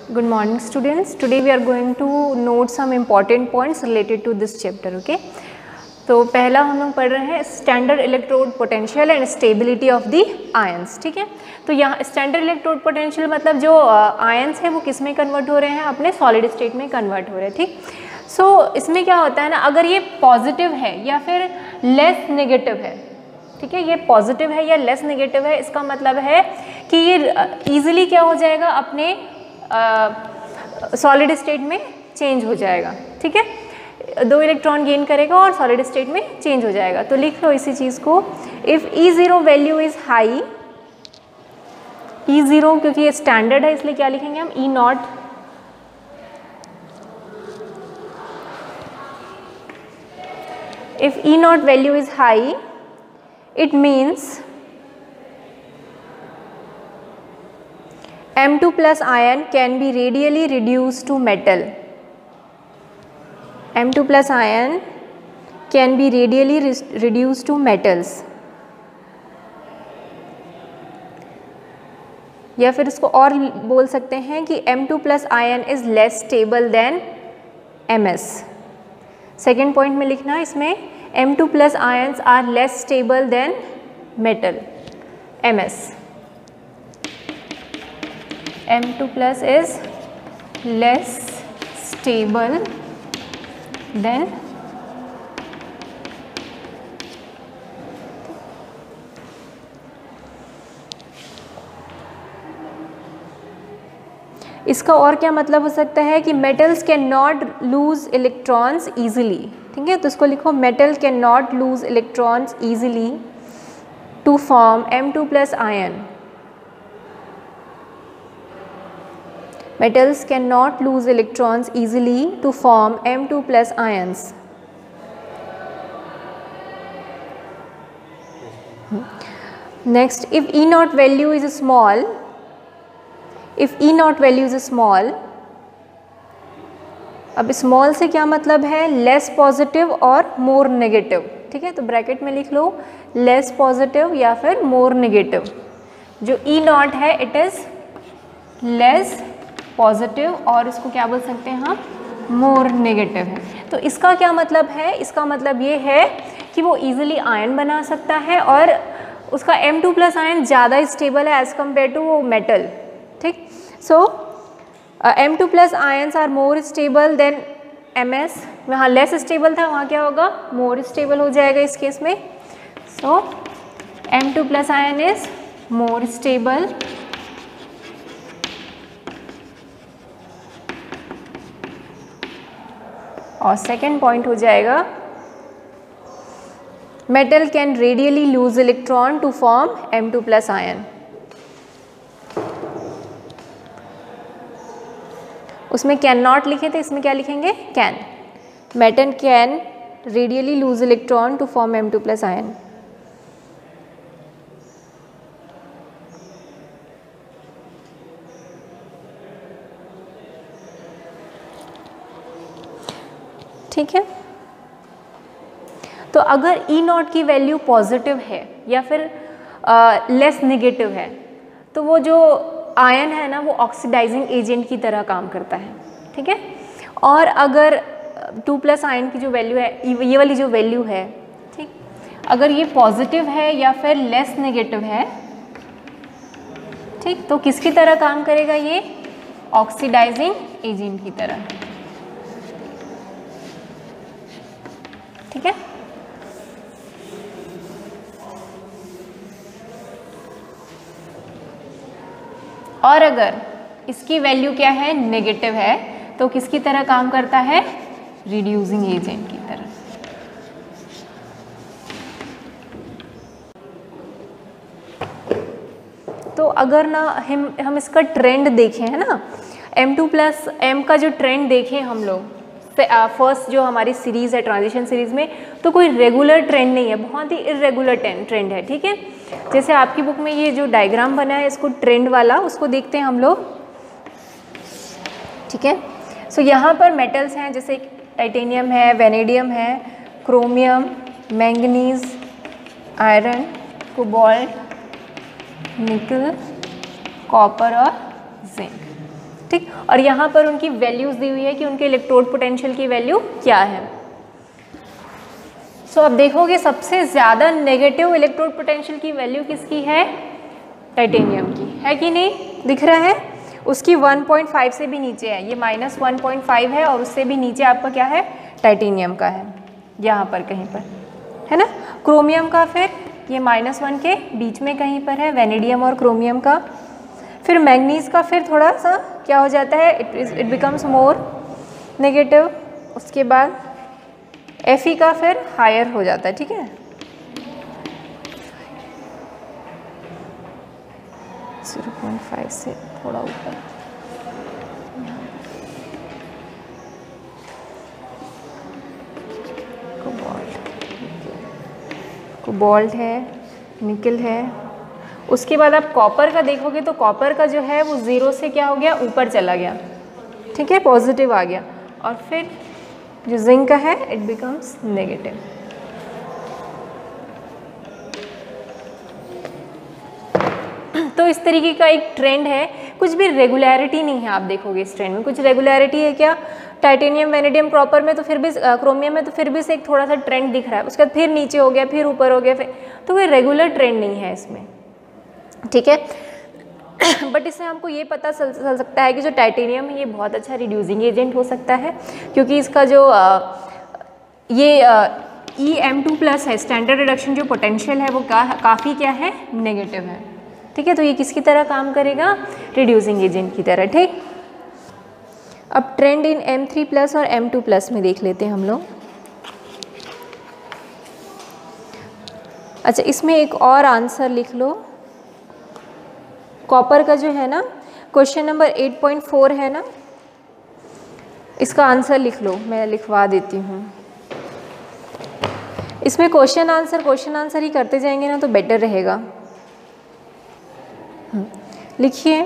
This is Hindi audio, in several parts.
Good morning students. Today we are going to note some important points related to this chapter. Okay. तो पहला हम लोग पढ़ रहे हैं standard electrode potential and stability of the ions. ठीक है. तो यहाँ स्टैंडर्ड इलेक्ट्रोड पोटेंशियल मतलब जो आयंस है वो किस में कन्वर्ट हो रहे हैं, अपने सॉलिड स्टेट में कन्वर्ट हो रहे हैं. ठीक. सो इसमें क्या होता है ना, अगर ये पॉजिटिव है या फिर लेस नेगेटिव है, ठीक है, ये पॉजिटिव है या लेस नेगेटिव है, इसका मतलब है कि ये ईजिली क्या हो जाएगा, अपने सॉलिड स्टेट में चेंज हो जाएगा. ठीक है. 2 इलेक्ट्रॉन गेन करेगा और सॉलिड स्टेट में चेंज हो जाएगा. तो लिख लो इसी चीज़ को. If E0 value is high, E0 क्योंकि ये स्टैंडर्ड है इसलिए क्या लिखेंगे हम, E0. If E0 value is high, it means M2 plus ion can be radially reduced to metal. M2 plus ion can be radially reduced to metals. या फिर इसको और बोल सकते हैं कि M2 plus ion is less stable than MS. Second point में लिखना है इसमें M2 plus ions are less stable than metal MS. M2 plus is less stable than इसका और क्या मतलब हो सकता है कि metals can not lose electrons easily. ठीक है. तो इसको लिखो metal can not lose electrons easily to form M2 plus ion. Metals cannot lose electrons easily to form M2 plus ions. Next, if E0 value is small, अब स्मॉल से क्या मतलब है, लेस पॉजिटिव और मोर नेगेटिव. ठीक है. तो ब्रैकेट में लिख लो लेस पॉजिटिव या फिर मोर नेगेटिव. जो E0 है इट इज़ लेस पॉजिटिव और इसको क्या बोल सकते हैं हम, मोर नेगेटिव है. तो इसका क्या मतलब है, इसका मतलब ये है कि वो इजीली आयन बना सकता है और उसका M2 प्लस आयन ज़्यादा स्टेबल है एज़ कम्पेयर टू वो मेटल. ठीक. So M2 plus ions are more stable than MS. वहाँ लेस स्टेबल था, वहाँ क्या होगा, मोर स्टेबल हो जाएगा इस केस में. So M2 plus ion is more stable और सेकेंड पॉइंट हो जाएगा metal can readily lose electron to form M2 plus ion. उसमें कैन नॉट लिखे थे, इसमें क्या लिखेंगे, can. Metal can readily lose electron to form M2 plus ion. ठीक है. तो अगर E0 की वैल्यू पॉजिटिव है या फिर लेस नेगेटिव है तो वो जो आयन है ना वो ऑक्सीडाइजिंग एजेंट की तरह काम करता है. ठीक है. और अगर 2 प्लस आयन की जो वैल्यू है, ये वाली जो वैल्यू है, ठीक, अगर ये पॉजिटिव है या फिर लेस नेगेटिव है, ठीक, तो किसकी तरह काम करेगा, ये ऑक्सीडाइजिंग एजेंट की तरह. ठीक है. और अगर इसकी वैल्यू क्या है, नेगेटिव है, तो किसकी तरह काम करता है, रिड्यूसिंग एजेंट की तरह. तो अगर ना हम इसका ट्रेंड देखें, है ना, M2 प्लस M का जो ट्रेंड देखें हम लोग फर्स्ट जो हमारी सीरीज़ है ट्रांजिशन सीरीज़ में, तो कोई रेगुलर ट्रेंड नहीं है, बहुत ही इरेगुलर ट्रेंड है. ठीक है. जैसे आपकी बुक में ये जो डायग्राम बना है इसको ट्रेंड वाला, उसको देखते हैं हम लोग. ठीक है. सो यहाँ पर मेटल्स हैं जैसे टाइटेनियम है, वेनेडियम है, chromium, manganese, iron, cobalt, nickel, copper और जिंक. ठीक। और यहाँ पर उनकी वैल्यूज़ दी हुई है कि उनके इलेक्ट्रोड पोटेंशियल की वैल्यू क्या है। सो अब देखोगे सबसे ज़्यादा नेगेटिव इलेक्ट्रोड पोटेंशियल की वैल्यू किसकी है? टाइटेनियम की, है कि नहीं? दिख रहा है? उसकी 1.5 से भी नीचे है, ये -1.5 है, और उससे भी नीचे आपका क्या है? टाइटेनियम का है, यहाँ पर कहीं पर, है ना। क्रोमियम का फिर ये -1 के बीच में कहीं पर है, वेनेडियम और क्रोमियम का। फिर मैंगनीज का फिर थोड़ा सा क्या हो जाता है? It becomes more negative. उसके बाद Fe का फिर हायर हो जाता है, ठीक है। 0.5 से थोड़ा ऊपर। कोबाल्ट है, निकल है। उसके बाद आप कॉपर का देखोगे तो कॉपर का जो है वो 0 से क्या हो गया? ऊपर चला गया, ठीक है, पॉजिटिव आ गया। और फिर जो जिंक का है इट बिकम्स नेगेटिव। तो इस तरीके का एक ट्रेंड है, कुछ भी रेगुलरिटी नहीं है। आप देखोगे इस ट्रेंड में कुछ रेगुलरिटी है क्या? टाइटेनियम, वेनेडियम, कॉपर में तो फिर भी, क्रोमियम में तो फिर भी से एक थोड़ा सा ट्रेंड दिख रहा है, उसके बाद फिर नीचे हो गया, फिर ऊपर हो गया, फिर, तो कोई रेगुलर ट्रेंड नहीं है इसमें, ठीक है। बट इससे हमको ये पता चल सकता है कि जो टाइटेनियम है ये बहुत अच्छा रिड्यूसिंग एजेंट हो सकता है, क्योंकि इसका जो EM2+ है, स्टैंडर्ड रिडक्शन जो पोटेंशियल है वो काफ़ी क्या है? नेगेटिव है, ठीक है। तो ये किसकी तरह काम करेगा? रिड्यूसिंग एजेंट की तरह, ठीक। अब ट्रेंड इन M3+ और M2+ में देख लेते हैं हम लोग। अच्छा, इसमें एक और आंसर लिख लो। कॉपर का जो है ना, क्वेश्चन नंबर 8.4 है ना, इसका आंसर लिख लो, मैं लिखवा देती हूँ। इसमें क्वेश्चन आंसर ही करते जाएंगे ना तो बेटर रहेगा। लिखिए,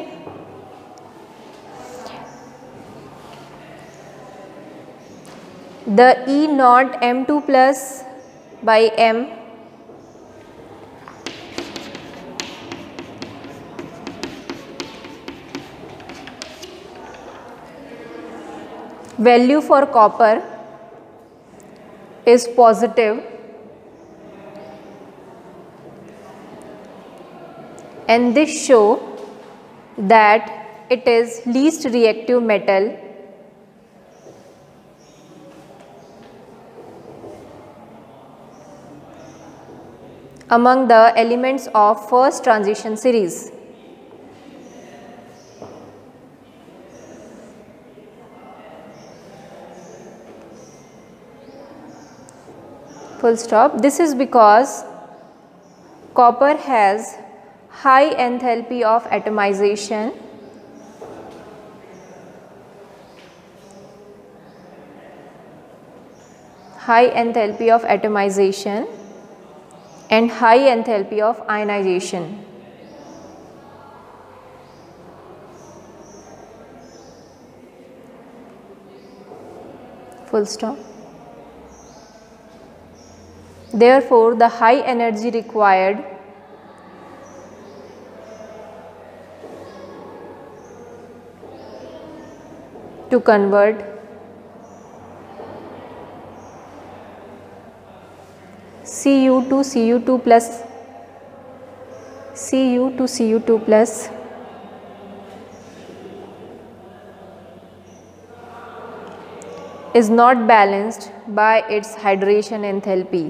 the E0 M2+ by M value for copper is positive and this show that it is least reactive metal among the elements of first transition series. Full stop. This is because copper has high enthalpy of atomization and high enthalpy of ionization. Full stop. Therefore, the high energy required to convert Cu to Cu2 plus is not balanced by its hydration enthalpy.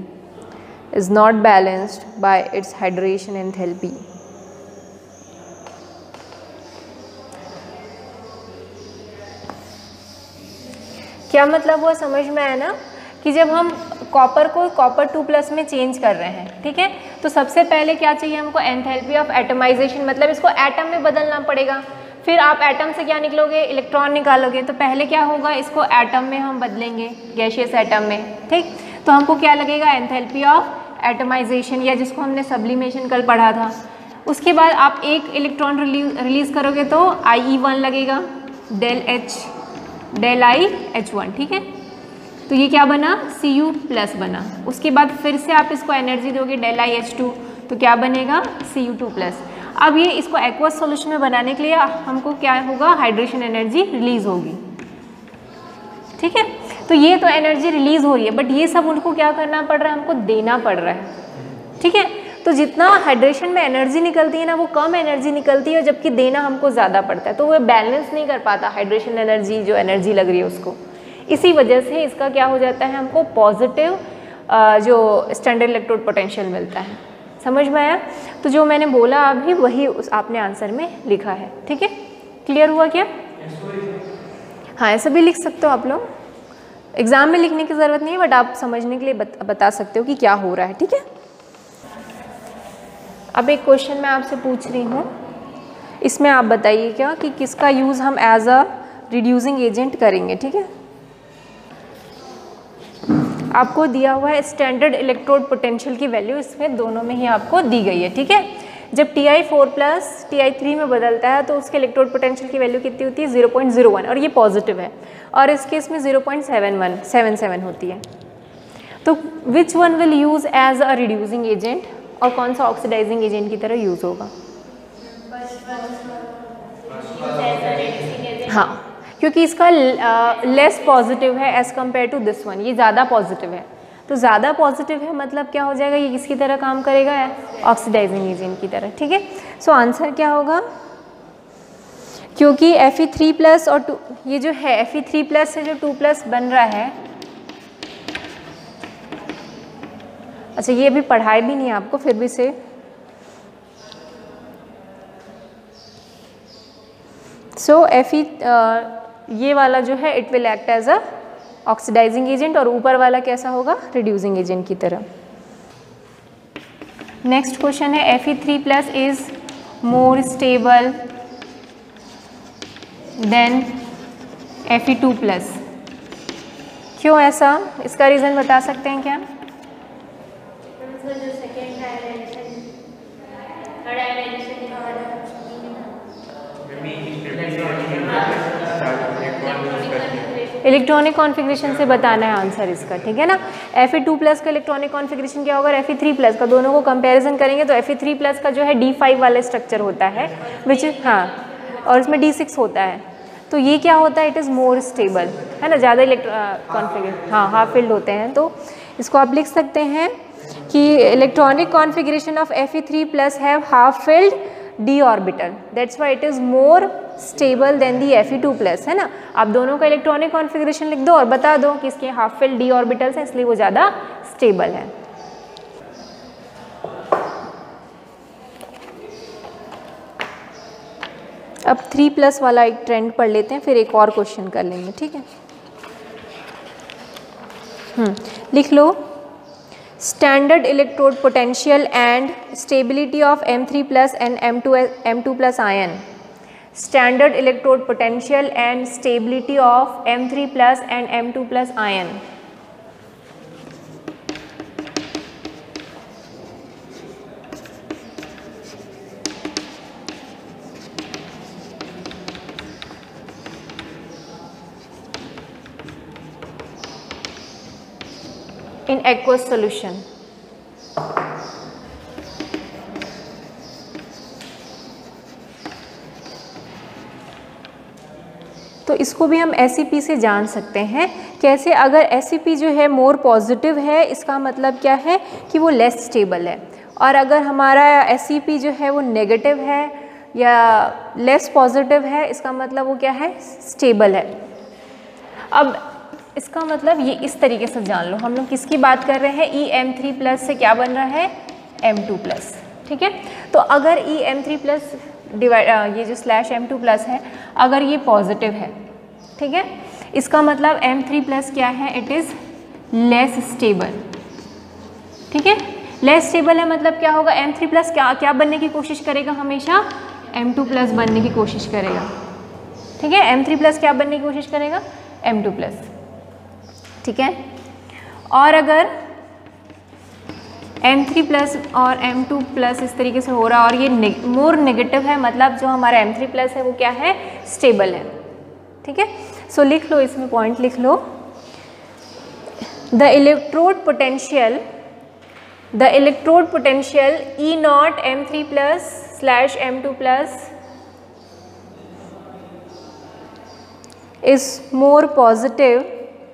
क्या मतलब हुआ? समझ में आया ना कि जब हम कॉपर को कॉपर 2+ में चेंज कर रहे हैं, ठीक है, तो सबसे पहले क्या चाहिए हमको? एंथैल्पी ऑफ एटमाइजेशन, मतलब इसको एटम में बदलना पड़ेगा। फिर आप एटम से क्या निकलोगे? इलेक्ट्रॉन निकालोगे। तो पहले क्या होगा? इसको एटम में हम बदलेंगे, गैसियस एटम में, ठीक। तो हमको क्या लगेगा? एंथैल्पी ऑफ एटमाइजेशन, या जिसको हमने सब्लिमेशन कल पढ़ा था। उसके बाद आप एक इलेक्ट्रॉन रिलीज करोगे तो IE1 लगेगा, डेल I H1, ठीक है। तो ये क्या बना? Cu+ बना। उसके बाद फिर से आप इसको एनर्जी दोगे, डेल I H2, तो क्या बनेगा? Cu2+। अब ये इसको एक्वस सॉल्यूशन में बनाने के लिए हमको क्या होगा, हाइड्रेशन एनर्जी रिलीज होगी। ठीक है, तो ये तो एनर्जी रिलीज हो रही है, बट ये सब उनको क्या करना पड़ रहा है, हमको देना पड़ रहा है। ठीक है, तो जितना हाइड्रेशन में एनर्जी निकलती है ना, वो कम एनर्जी निकलती है, जबकि देना हमको ज़्यादा पड़ता है, तो वो बैलेंस नहीं कर पाता हाइड्रेशन एनर्जी, जो एनर्जी लग रही है उसको। इसी वजह से इसका क्या हो जाता है, हमको पॉजिटिव जो स्टैंडर्ड इलेक्ट्रोड पोटेंशियल मिलता है। समझ में आया? तो जो मैंने बोला अभी वही आपने आंसर में लिखा है। ठीक है, क्लियर हुआ क्या? हाँ, ऐसा भी लिख सकते हो आप लोग, एग्जाम में लिखने की ज़रूरत नहीं है, बट आप समझने के लिए बता सकते हो कि क्या हो रहा है। ठीक है, अब एक क्वेश्चन मैं आपसे पूछ रही हूँ, इसमें आप बताइए क्या कि किसका यूज़ हम एज अ रिड्यूसिंग एजेंट करेंगे। ठीक है, आपको दिया हुआ है स्टैंडर्ड इलेक्ट्रोड पोटेंशियल की वैल्यू, इसमें दोनों में ही आपको दी गई है। ठीक है, जब Ti4+ Ti3 में बदलता है तो उसके इलेक्ट्रोड पोटेंशियल की वैल्यू कितनी होती है, 0.01, और ये पॉजिटिव है, और इस केस में 0.77 होती है। तो which one will use as a reducing agent, और कौन सा ऑक्सीडाइजिंग एजेंट की तरह यूज़ होगा? हाँ, क्योंकि इसका लेस पॉजिटिव है as compare to this one, ये ज़्यादा पॉजिटिव है, तो ज़्यादा पॉजिटिव है मतलब क्या हो जाएगा, ये किसकी तरह काम करेगा, ऑक्सीडाइजिंग एजेंट की तरह। ठीक है, सो आंसर क्या होगा, क्योंकि Fe3+ और 2, ये जो है Fe3+ से जो 2+ बन रहा है, अच्छा ये अभी पढ़ाई भी नहीं है आपको, फिर भी से Fe ये वाला जो है it will act as a oxidising agent, और ऊपर वाला कैसा होगा, रिड्यूसिंग एजेंट की तरह। नेक्स्ट क्वेश्चन है Fe3+ is more stable then Fe2+, क्यों ऐसा, इसका रीज़न बता सकते हैं क्या? इलेक्ट्रॉनिक कॉन्फ़िगरेशन से बताना है आंसर इसका। ठीक है ना, Fe2+ का इलेक्ट्रॉनिक कॉन्फ़िगरेशन क्या होगा, Fe3+ का, दोनों को कंपैरिजन करेंगे तो Fe3+ का जो है D5 वाला स्ट्रक्चर होता है, विच हाँ, और इसमें D6 होता है, तो ये क्या होता है, इट इज़ मोर स्टेबल, है ना, ज़्यादा कॉन्फ़िगरेशन, हाँ, हाफ फिल्ड होते हैं। तो इसको आप लिख सकते हैं कि electronic configuration of Fe3+ have half filled d orbital, that's why it is more stable than the Fe2+, है ना। आप दोनों का इलेक्ट्रॉनिक कॉन्फ़िगरेशन लिख दो और बता दो कि इसके हाफ फिल्ड d ऑर्बिटल्स हैं, इसलिए वो ज़्यादा स्टेबल है। अब 3+ वाला एक ट्रेंड पढ़ लेते हैं, फिर एक और क्वेश्चन कर लेंगे। ठीक है, लिख लो, standard electrode potential and stability of M3+ and M2+ ion, standard electrode potential and stability of M3+ and M2+ ion. in aqueous solution। तो इसको भी हम SEP से जान सकते हैं। कैसे? अगर SEP जो है मोर पॉजिटिव है, इसका मतलब क्या है कि वो लेस स्टेबल है, और अगर हमारा SEP जो है वो नेगेटिव है या लेस पॉजिटिव है, इसका मतलब वो क्या है, स्टेबल है। अब इसका मतलब ये इस तरीके से जान लो, हम लोग किसकी बात कर रहे हैं, EM3+ से क्या बन रहा है, M2+। ठीक है, तो अगर EM3+ ये जो /M2+ है, अगर ये पॉजिटिव है, ठीक है, इसका मतलब M3+ क्या है, इट इज़ लेस स्टेबल। ठीक है, लेस स्टेबल है मतलब क्या होगा, M3+ क्या बनने की कोशिश करेगा, हमेशा M2+ बनने की कोशिश करेगा। ठीक है, M3+ क्या बनने की कोशिश करेगा, M2+। ठीक है, और अगर M3+ और M2+ इस तरीके से हो रहा और ये मोर नेगेटिव है, मतलब जो हमारा M3+ है वो क्या है, स्टेबल है। ठीक है, सो लिख लो, इसमें पॉइंट लिख लो, the electrode potential E0 M3+ slash M2 plus is more positive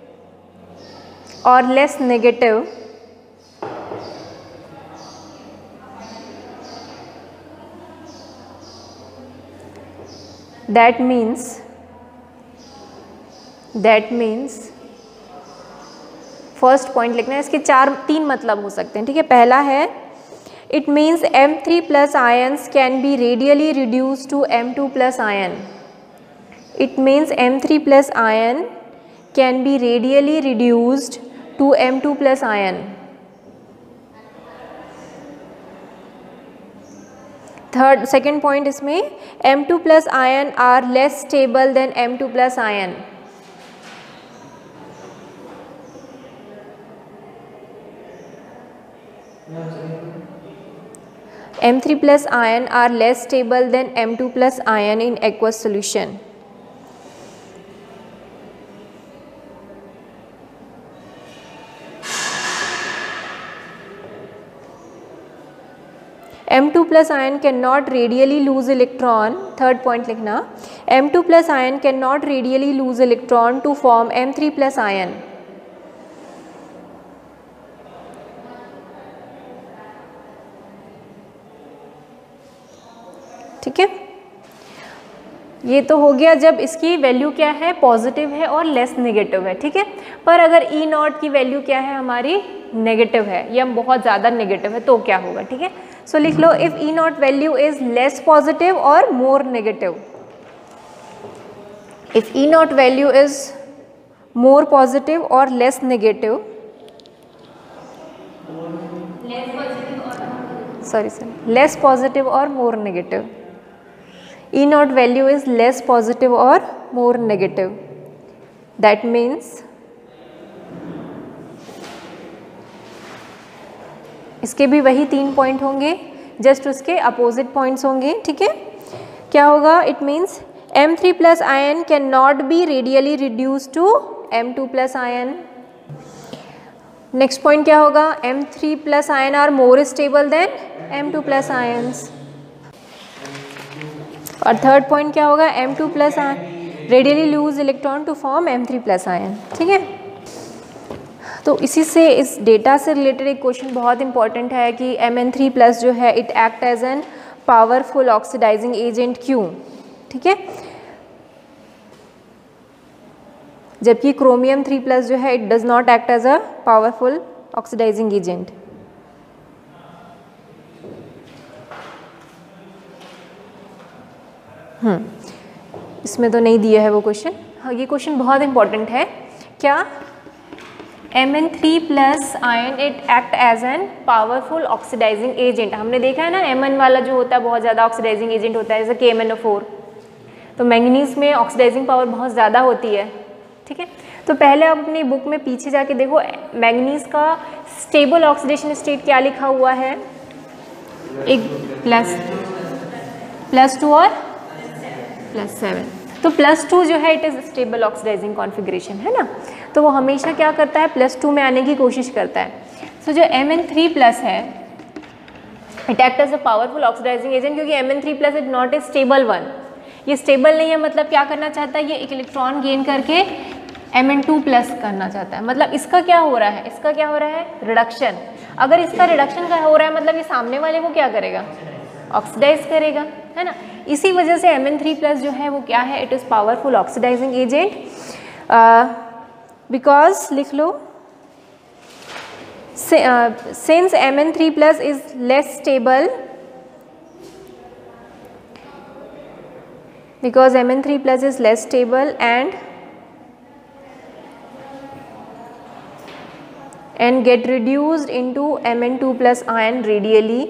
or less negative that means first point लिखना है। इसके तीन मतलब हो सकते हैं, ठीक है। पहला है it means M3 plus ions can be readily reduce to M2 plus ion. It means M3 plus ion can be radially reduced to M2 plus ion. Second point इसमें M2 plus ion are less stable than M2 plus ion. M3 plus ion are less stable than M2 plus ion in aqueous solution. M2 plus ion cannot radially lose electron, third point लिखना, M2 plus ion cannot radially lose electron to form M3 plus ion. ठीक है, ये तो हो गया जब इसकी वैल्यू क्या है, पॉजिटिव है और लेस नेगेटिव है, ठीक है। पर अगर ई नॉट की वैल्यू क्या है, हमारी नेगेटिव है या बहुत ज़्यादा नेगेटिव है, तो क्या होगा, ठीक है। सो लिख लो if E naught value is less positive और more negative, if E naught value is more positive और लेस नेगेटिव, लेस पॉजिटिव और more negative, E naught value is less positive or more negative, that means इसके भी वही 3 पॉइंट होंगे, जस्ट उसके अपोजिट पॉइंट्स होंगे, ठीक है। क्या होगा, it means M3 plus ion can not be readily reduce to M2 plus ion। Next point क्या होगा, M3 plus ion are more stable than M2 plus ions। और थर्ड पॉइंट क्या होगा, M2 plus ion readily lose electron to form M3 plus ion, ठीक है। तो इसी से, इस डेटा से रिलेटेड एक क्वेश्चन बहुत इंपॉर्टेंट है कि Mn3 प्लस जो है it act as an powerful oxidising agent, क्यों, ठीक है। जबकि क्रोमियम 3 प्लस जो है it does not act as a powerful oxidising agent. इसमें तो नहीं दिया है वो क्वेश्चन। हाँ, ये क्वेश्चन बहुत इंपॉर्टेंट है। क्या, Mn3 plus ion it act as an powerful oxidising agent. हमने देखा है ना, Mn वाला जो होता है बहुत ज़्यादा ऑक्सीडाइजिंग एजेंट होता है, जैसे KMnO4। तो मैंगनीज में ऑक्सीडाइजिंग पावर बहुत ज़्यादा होती है, ठीक है। तो पहले आप अपनी बुक में पीछे जाके देखो, मैंगनीज का स्टेबल ऑक्सीडेशन स्टेट क्या लिखा हुआ है, एक +2 और +7। तो +2 जो है it is stable oxidising configuration, है ना। तो वो हमेशा क्या करता है, +2 में आने की कोशिश करता है। सो जो Mn3 प्लस है it act as a powerful oxidising agent, क्योंकि Mn3 plus is not a stable one. ये स्टेबल नहीं है, मतलब क्या करना चाहता है, ये एक इलेक्ट्रॉन गेन करके Mn2 प्लस करना चाहता है। मतलब इसका क्या हो रहा है, इसका क्या हो रहा है, रिडक्शन। अगर इसका रिडक्शन का हो रहा है, मतलब ये सामने वाले को क्या करेगा, ऑक्सीडाइज करेगा, है ना। इसी वजह से Mn3 प्लस जो है वो क्या है, it is powerful oxidising agent. Because लिख लो, since Mn3 plus is less stable, because Mn3 plus is less stable and get reduced into Mn2 plus ion radially,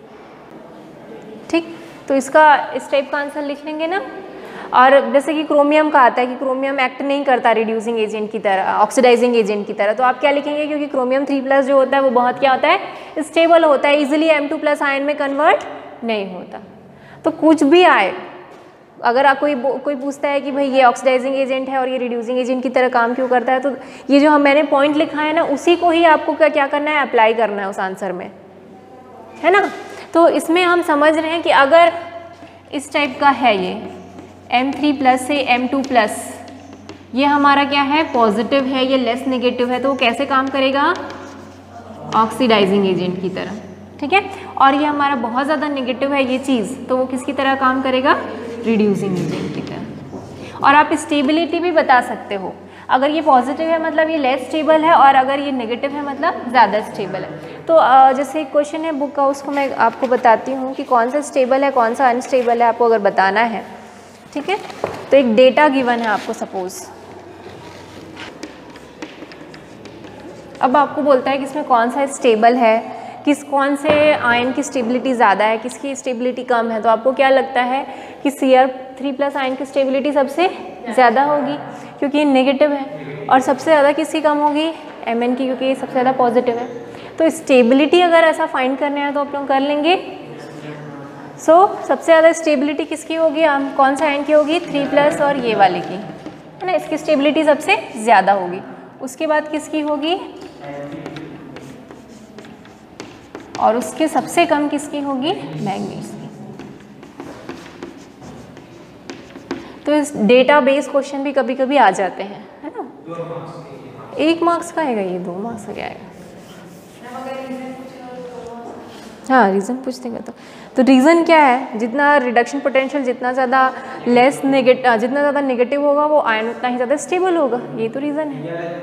ठीक। तो इसका इस टाइप का आंसर लिख लेंगे ना। और जैसे कि क्रोमियम का आता है कि क्रोमियम एक्ट नहीं करता रिड्यूसिंग एजेंट की तरह, ऑक्सीडाइजिंग एजेंट की तरह, तो आप क्या लिखेंगे, क्योंकि क्रोमियम 3 प्लस जो होता है वो बहुत क्या होता है, स्टेबल होता है, इजीली M2 प्लस आयन में कन्वर्ट नहीं होता। तो कुछ भी आए, अगर आप कोई पूछता है कि भाई ये ऑक्सीडाइजिंग एजेंट है और ये रिड्यूसिंग एजेंट की तरह काम क्यों करता है, तो ये जो मैंने पॉइंट लिखा है ना, उसी को ही आपको क्या करना है, अप्लाई करना है उस आंसर में, है ना। तो इसमें हम समझ रहे हैं कि अगर इस टाइप का है ये M3 प्लस से M2 प्लस, ये हमारा क्या है पॉजिटिव है, ये लेस नेगेटिव है, तो वो कैसे काम करेगा ऑक्सीडाइजिंग एजेंट की तरह, ठीक है। और ये हमारा बहुत ज़्यादा नेगेटिव है ये चीज़, तो वो किसकी तरह काम करेगा रिड्यूसिंग एजेंट की तरह। और आप स्टेबिलिटी भी बता सकते हो, अगर ये पॉजिटिव है मतलब ये लेस स्टेबल है, और अगर ये नेगेटिव है मतलब ज़्यादा स्टेबल है। तो जैसे एक क्वेश्चन है बुक का, उसको मैं आपको बताती हूँ कि कौन सा स्टेबल है कौन सा अनस्टेबल है, आपको अगर बताना है, ठीक है। तो एक डेटा गिवन है आपको सपोज, अब आपको बोलता है कि इसमें कौन सा स्टेबल है, कौन से आयन की स्टेबिलिटी ज़्यादा है, किसकी स्टेबिलिटी कम है। तो आपको क्या लगता है कि Cr3+ आयन की स्टेबिलिटी सबसे ज़्यादा होगी क्योंकि ये नेगेटिव है, और सबसे ज़्यादा किसकी कम होगी Mn की, क्योंकि ये सबसे ज़्यादा पॉजिटिव है। तो स्टेबिलिटी अगर ऐसा फाइंड करने हैं तो आप लोग कर लेंगे। सबसे ज़्यादा स्टेबिलिटी किसकी होगी, हम कौन सा आयन की होगी 3+ और ये वाले की, है ना, इसकी स्टेबिलिटी सबसे ज़्यादा होगी। उसके बाद किसकी होगी, और उसके सबसे कम किसकी होगी मैंगनीज की। तो इस डेटाबेस क्वेश्चन भी कभी कभी आ जाते हैं, है ना। 1 मार्क्स का आएगा ये, 2 मार्क्स का क्या आएगा। हाँ रीज़न पूछ देंगे तो रीज़न क्या है, जितना रिडक्शन पोटेंशियल जितना ज़्यादा जितना ज़्यादा नेगेटिव होगा वो आयन उतना ही ज़्यादा स्टेबल होगा, ये तो रीज़न है।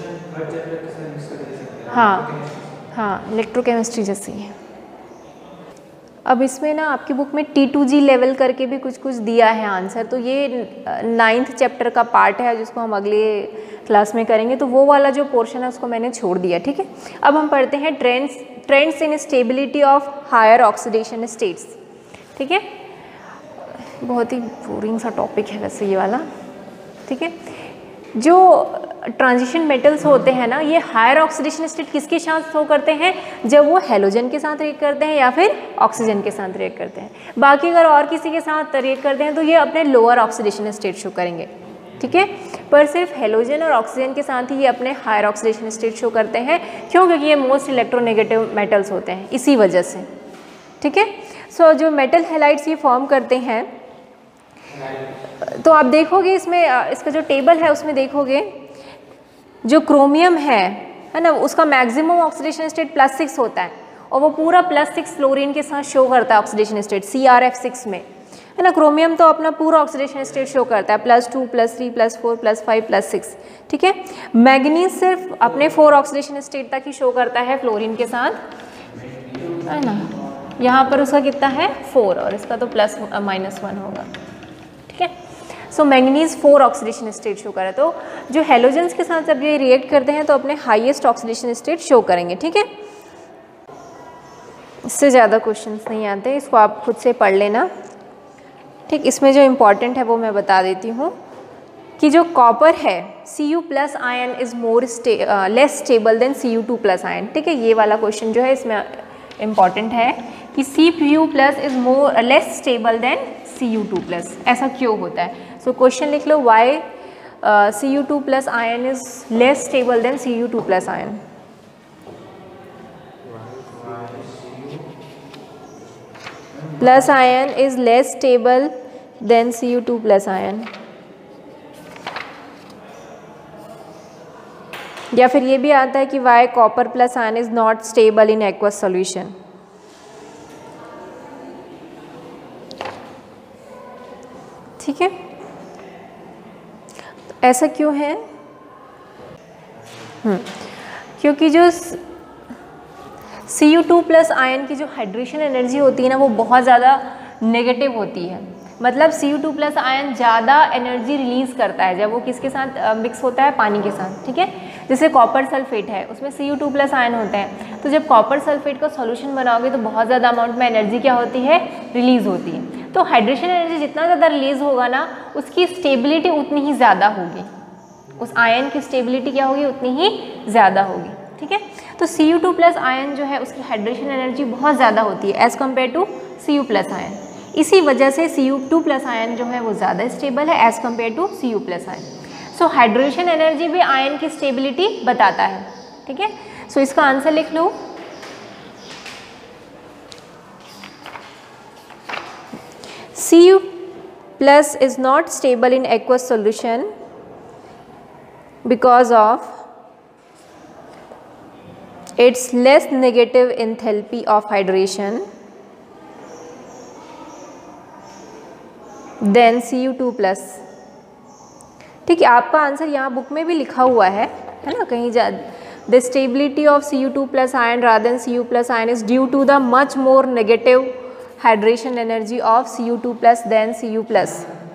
हाँ इलेक्ट्रोकेमिस्ट्री जैसी है। अब इसमें ना आपकी बुक में T2G लेवल करके भी कुछ दिया है आंसर, तो ये 9th चैप्टर का पार्ट है जिसको हम अगले क्लास में करेंगे, तो वो वाला जो पोर्शन है उसको मैंने छोड़ दिया, ठीक है। अब हम पढ़ते हैं trends in stability of higher oxidation states, ठीक है। बहुत ही बोरिंग सा टॉपिक है वैसे ये वाला, ठीक है। जो ट्रांजिशन मेटल्स होते हैं ना, ये हायर ऑक्सीडेशन स्टेट किसके साथ शो करते हैं, जब वो हेलोजन के साथ रिएक्ट करते हैं या फिर ऑक्सीजन के साथ रिएक्ट करते हैं। बाकी अगर और किसी के साथ रिएक्ट करते हैं तो ये अपने लोअर ऑक्सीडेशन स्टेट शो करेंगे, ठीक है। पर सिर्फ हेलोजन और ऑक्सीजन के साथ ही ये अपने हायर ऑक्सीडेशन स्टेट शो करते हैं। क्यों, क्योंकि ये मोस्ट इलेक्ट्रोनेगेटिव मेटल्स होते हैं, इसी वजह से, ठीक है। जो मेटल हैलाइड्स ये फॉर्म करते हैं, तो आप देखोगे इसमें इसका जो टेबल है उसमें देखोगे जो क्रोमियम है ना, उसका मैक्सिमम ऑक्सीडेशन स्टेट +6 होता है, और वो पूरा +6 फ्लोरीन के साथ शो करता है ऑक्सीडेशन स्टेट CrF6 में, है ना। क्रोमियम तो अपना पूरा ऑक्सीडेशन स्टेट शो करता है +2 +3 +4 +5 +6, ठीक है। मैग्नीज सिर्फ अपने 4 ऑक्सीडेशन स्टेट तक ही शो करता है फ्लोरीन के साथ, है ना। यहाँ पर उसका कितना है 4, और इसका तो +-1 होगा, ठीक है। मैंगनीज 4 ऑक्सीडेशन स्टेट शो करा, तो जो हेलोजेंस के साथ जब ये रिएक्ट करते हैं तो अपने हाईएस्ट ऑक्सीडेशन स्टेट शो करेंगे, ठीक है। इससे ज़्यादा क्वेश्चंस नहीं आते, इसको आप खुद से पढ़ लेना, ठीक। इसमें जो इम्पॉर्टेंट है वो मैं बता देती हूँ कि जो कॉपर है Cu+ ion is less stable than Cu2+ ion, ठीक है। ये वाला क्वेश्चन जो है इसमें इम्पॉर्टेंट है कि Cu+ is less stable than Cu2+, ऐसा क्यों होता है। क्वेश्चन लिख लो, why Cu2+ ion is less stable than Cu2+ ion. Plus ion is less stable than Cu2+ ion. या फिर ये भी आता है कि why Copper+ ion is not stable in aqueous solution. ठीक है, ऐसा क्यों है? क्योंकि जो Cu2+ आयन की जो हाइड्रेशन एनर्जी होती है ना, वो बहुत ज़्यादा नेगेटिव होती है। मतलब Cu2+ आयन ज़्यादा एनर्जी रिलीज़ करता है जब वो किसके साथ मिक्स होता है, पानी के साथ। ठीक है, जैसे कॉपर सल्फेट है, उसमें Cu2+ आयन होते हैं, तो जब कॉपर सल्फेट का सॉल्यूशन बनाओगे तो बहुत ज़्यादा अमाउंट में एनर्जी क्या होती है, रिलीज़ होती है। तो हाइड्रेशन एनर्जी जितना ज़्यादा रिलीज़ होगा ना, उसकी स्टेबिलिटी उतनी ही ज़्यादा होगी, उस आयन की स्टेबिलिटी क्या होगी, उतनी ही ज़्यादा होगी। ठीक है, तो Cu2+ आयन जो है उसकी हाइड्रेशन एनर्जी बहुत ज़्यादा होती है as compare to Cu+ ion. इसी वजह से Cu2+ आयन जो है वो ज़्यादा स्टेबल है as compare to Cu+ ion. So hydration energy भी आयन की स्टेबिलिटी बताता है। ठीक है, सो इसका आंसर लिख लो, Cu plus is not stable in aqueous solution because of its less negative enthalpy of hydration than Cu2 plus। ठीक है, आपका आंसर यहाँ बुक में भी लिखा हुआ है ना कहीं जा। The stability of Cu2 plus ion rather than Cu plus ion is due to the much more negative hydration energy of Cu2 plus than Cu plus,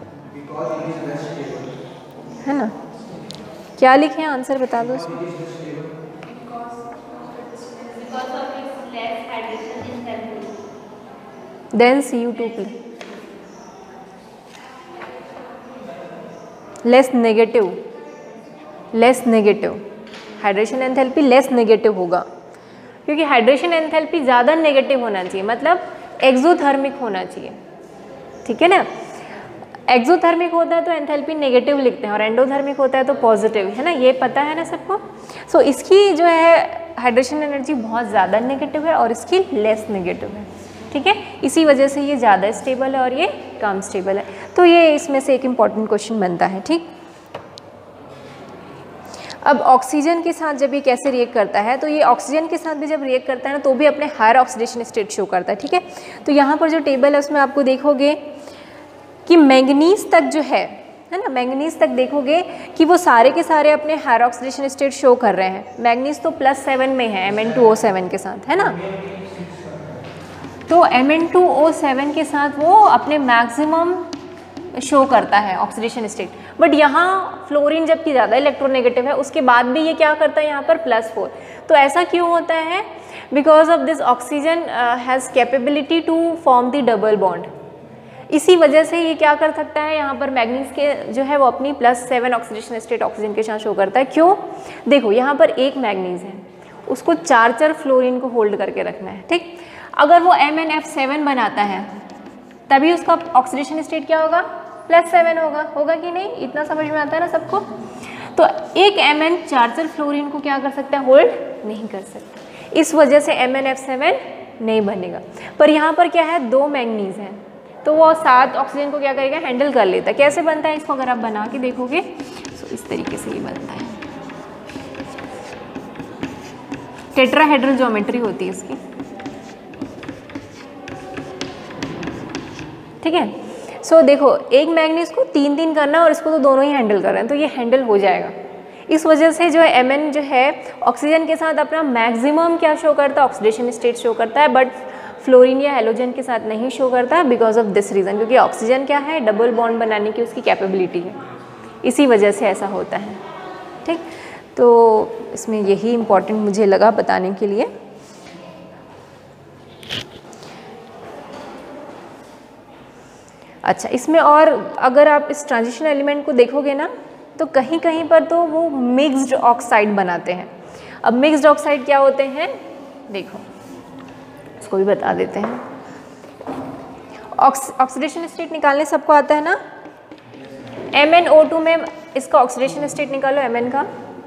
है ना। क्या लिखे आंसर बता दो उसमें। Then Cu2 plus less negative hydration enthalpy less negative होगा, क्योंकि हाइड्रेशन एंथैल्पी ज़्यादा नेगेटिव होना चाहिए, मतलब एक्सोथर्मिक होना चाहिए, ठीक है ना। एक्सोथर्मिक होता है तो एंथैल्पी नेगेटिव लिखते हैं और एंडोथर्मिक होता है तो पॉजिटिव, है ना, ये पता है ना सबको। सो इसकी जो है हाइड्रेशन एनर्जी बहुत ज़्यादा नेगेटिव है और इसकी लेस नेगेटिव है, ठीक है। इसी वजह से ये ज़्यादा स्टेबल है और ये कम स्टेबल है। तो ये इसमें से एक इम्पॉर्टेंट क्वेश्चन बनता है, ठीक। अब ऑक्सीजन के साथ जब ये कैसे रिएक्ट करता है, तो ये ऑक्सीजन के साथ भी जब रिएक्ट करता है ना तो भी अपने हायर ऑक्सीडेशन स्टेट शो करता है, ठीक है। तो यहाँ पर जो टेबल है उसमें आपको देखोगे कि मैंगनीज तक जो है ना, मैंगनीज तक देखोगे कि वो सारे के सारे अपने हायर ऑक्सीडेशन स्टेट शो कर रहे हैं। मैंगनीज तो +7 में है Mn2O7 के साथ, है ना। तो Mn2O7 के साथ वो अपने मैक्सिमम शो करता है ऑक्सीडेशन स्टेट। बट यहाँ फ्लोरीन जबकि ज़्यादा इलेक्ट्रोनेगेटिव है, उसके बाद भी ये क्या करता है यहाँ पर +4। तो ऐसा क्यों होता है? Because of this oxygen has capability to form the double bond. इसी वजह से ये क्या कर सकता है, यहाँ पर मैग्नीज के जो है वो अपनी +7 ऑक्सीडेशन स्टेट ऑक्सीजन के साथ शो करता है। क्यों? देखो यहाँ पर एक मैग्नीज है, उसको 4 फ्लोरीन को होल्ड करके रखना है, ठीक। अगर वो MnF7 बनाता है तभी उसका ऑक्सीडेशन स्टेट क्या होगा? +7 होगा कि नहीं? इतना समझ में आता है ना सबको। तो एक Mn 4 फ्लोरीन को क्या कर सकता है? होल्ड नहीं कर सकता। इस वजह से MnF7 नहीं बनेगा। पर यहाँ पर क्या है, 2 मैंगनीज हैं, तो वो 7 ऑक्सीजन को क्या करेगा? हैंडल कर लेता है। कैसे बनता है इसको अगर आप बना के देखोगे तो इस तरीके से ये बनता है। टेट्राहेड्रल ज्योमेट्री होती है इसकी, ठीक है। सो देखो एक मैग्नीज को 3 करना है और इसको तो दोनों ही हैंडल कर रहे हैं, तो ये हैंडल हो जाएगा। इस वजह से जो है Mn जो है ऑक्सीजन के साथ अपना मैक्सिमम क्या शो करता है? ऑक्सीडेशन स्टेट शो करता है। बट फ्लोरीन या हेलोजन के साथ नहीं शो करता बिकॉज ऑफ दिस रीज़न, क्योंकि ऑक्सीजन क्या है? डबल बॉन्ड बनाने की उसकी कैपेबिलिटी है, इसी वजह से ऐसा होता है, ठीक। तो इसमें यही इम्पॉर्टेंट मुझे लगा बताने के लिए। अच्छा, इसमें और अगर आप इस ट्रांजिशन एलिमेंट को देखोगे ना तो कहीं कहीं पर तो वो मिक्स्ड ऑक्साइड बनाते हैं। अब मिक्स्ड ऑक्साइड क्या होते हैं देखो, इसको भी बता देते हैं। ऑक्सीडेशन स्टेट निकालने सबको आता है ना। MnO2 में इसका ऑक्सीडेशन स्टेट निकालो, Mn का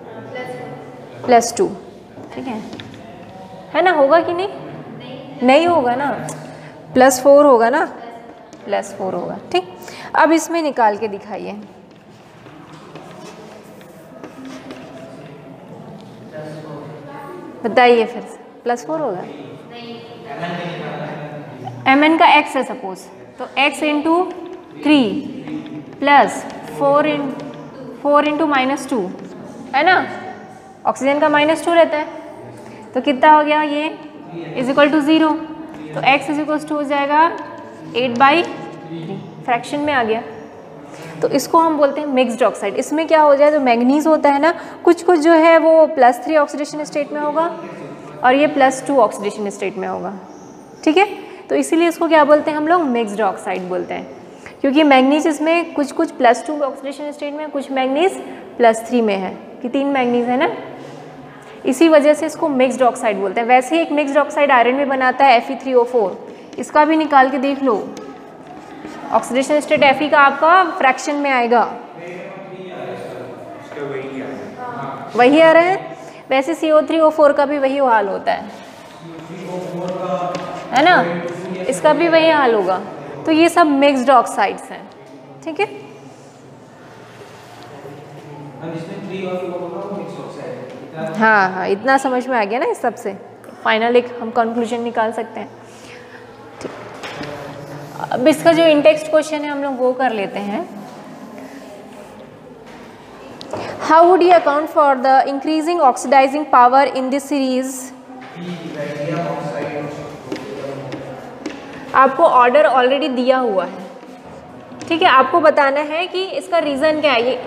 +2, ठीक है ना। होगा कि नहीं? नहीं होगा ना, +4 होगा ना, +4 होगा, ठीक। अब इसमें निकाल के दिखाइए। बताइए फिर से, +4 होगा। Mn का x है सपोज, तो x × 3 + 4 × -2 है ना। ऑक्सीजन का -2 रहता है, तो कितना हो गया ये = 0। तो x = हो जाएगा 8/3, फ्रैक्शन में आ गया। तो इसको हम बोलते हैं मिक्स्ड ऑक्साइड। इसमें क्या हो जाए, जो मैंगनीज होता है ना, कुछ जो है वो +3 ऑक्सीडेशन स्टेट में होगा और ये +2 ऑक्सीडेशन स्टेट में होगा, ठीक है। तो इसीलिए इसको क्या बोलते हैं हम लोग? मिक्स्ड ऑक्साइड बोलते हैं, क्योंकि मैंगनीज इसमें कुछ +2 ऑक्सीडेशन स्टेट में, कुछ मैंगनीज +3 में है, कि 3 मैंगनीज है ना, इसी वजह से इसको मिक्स्ड ऑक्साइड बोलते हैं। वैसे ही एक मिक्स्ड ऑक्साइड आयरन में बनाता है Fe3O4, इसका भी निकाल के देख लो। ऑक्सीडेशन स्टेट Fe का आपका फ्रैक्शन में आएगा, वही आ रहा है। वैसे CO3O4 का भी वही हाल होता है ना, इसका भी वही हाल होगा। तो ये सब मिक्स्ड ऑक्साइड्स हैं, ठीक है। हाँ हाँ, इतना समझ में आ गया ना इस सब से, फाइनल एक हम कंक्लूजन निकाल सकते हैं। ठीक, अब इसका जो इंटेक्स्ट क्वेश्चन है हम लोग वो कर लेते हैं। How would you account for the increasing oxidizing power in this series? आपको ऑर्डर ऑलरेडी दिया हुआ है, ठीक है। आपको बताना है कि इसका रीज़न क्या है। ये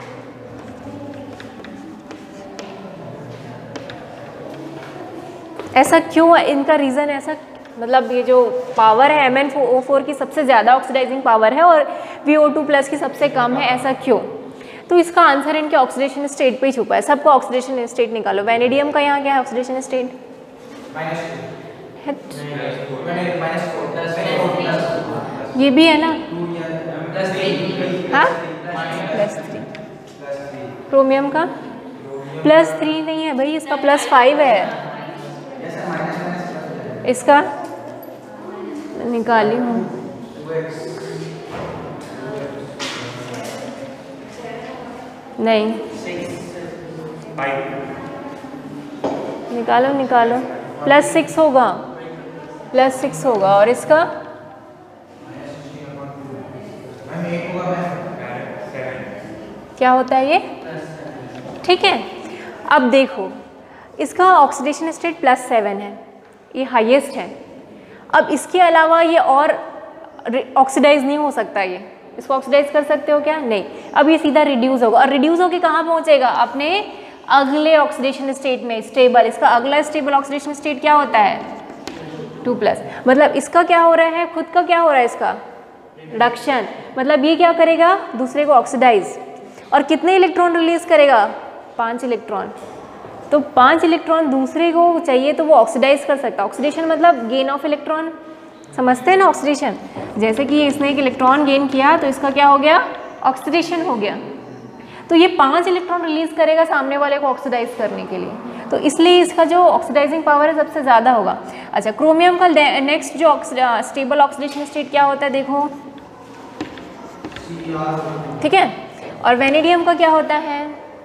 ऐसा क्यों है, इनका रीज़न ऐसा, मतलब ये जो पावर है MnO4 की सबसे ज़्यादा ऑक्सीडाइजिंग पावर है और VO2+ की सबसे कम है, ऐसा क्यों? तो इसका आंसर इनके ऑक्सीडेशन स्टेट पे ही छुपा है। सबको ऑक्सीडेशन स्टेट निकालो। वैनेडियम का यहाँ क्या है ऑक्सीडेशन स्टेट? ये भी है ना, हाँ +3। क्रोमियम का +3 नहीं है भाई, इसका +5 है। इसका निकाली हूँ, नहीं निकालो निकालो, +6 होगा, +6 होगा। और इसका क्या होता है ये, ठीक है। अब देखो इसका ऑक्सीडेशन स्टेट +7 है, ये हाईएस्ट है। अब इसके अलावा ये और ऑक्सीडाइज नहीं हो सकता, ये इसको ऑक्सीडाइज कर सकते हो क्या? नहीं। अब ये सीधा रिड्यूस होगा, और रिड्यूस होकर कहाँ पहुँचेगा? अपने अगले ऑक्सीडेशन स्टेट में, स्टेबल। इसका अगला स्टेबल ऑक्सीडेशन स्टेट क्या होता है? 2+। मतलब इसका क्या हो रहा है, खुद का क्या हो रहा है, इसका रिडक्शन। मतलब ये क्या करेगा? दूसरे को ऑक्सीडाइज। और कितने इलेक्ट्रॉन रिलीज करेगा? 5 इलेक्ट्रॉन। तो 5 इलेक्ट्रॉन दूसरे को चाहिए तो वो ऑक्सीडाइज कर सकता है। ऑक्सीडेशन मतलब गेन ऑफ इलेक्ट्रॉन, समझते हैं ना ऑक्सीडेशन। जैसे कि इसने एक इलेक्ट्रॉन गेन किया तो इसका क्या हो गया? ऑक्सीडेशन हो गया। तो ये 5 इलेक्ट्रॉन रिलीज करेगा सामने वाले को ऑक्सीडाइज करने के लिए, तो इसलिए इसका जो ऑक्सीडाइजिंग पावर है सबसे ज़्यादा होगा। अच्छा, क्रोमियम का नेक्स्ट जो स्टेबल ऑक्सीडेशन स्टेट क्या होता है देखो, ठीक है। और वेनेडियम का क्या होता है?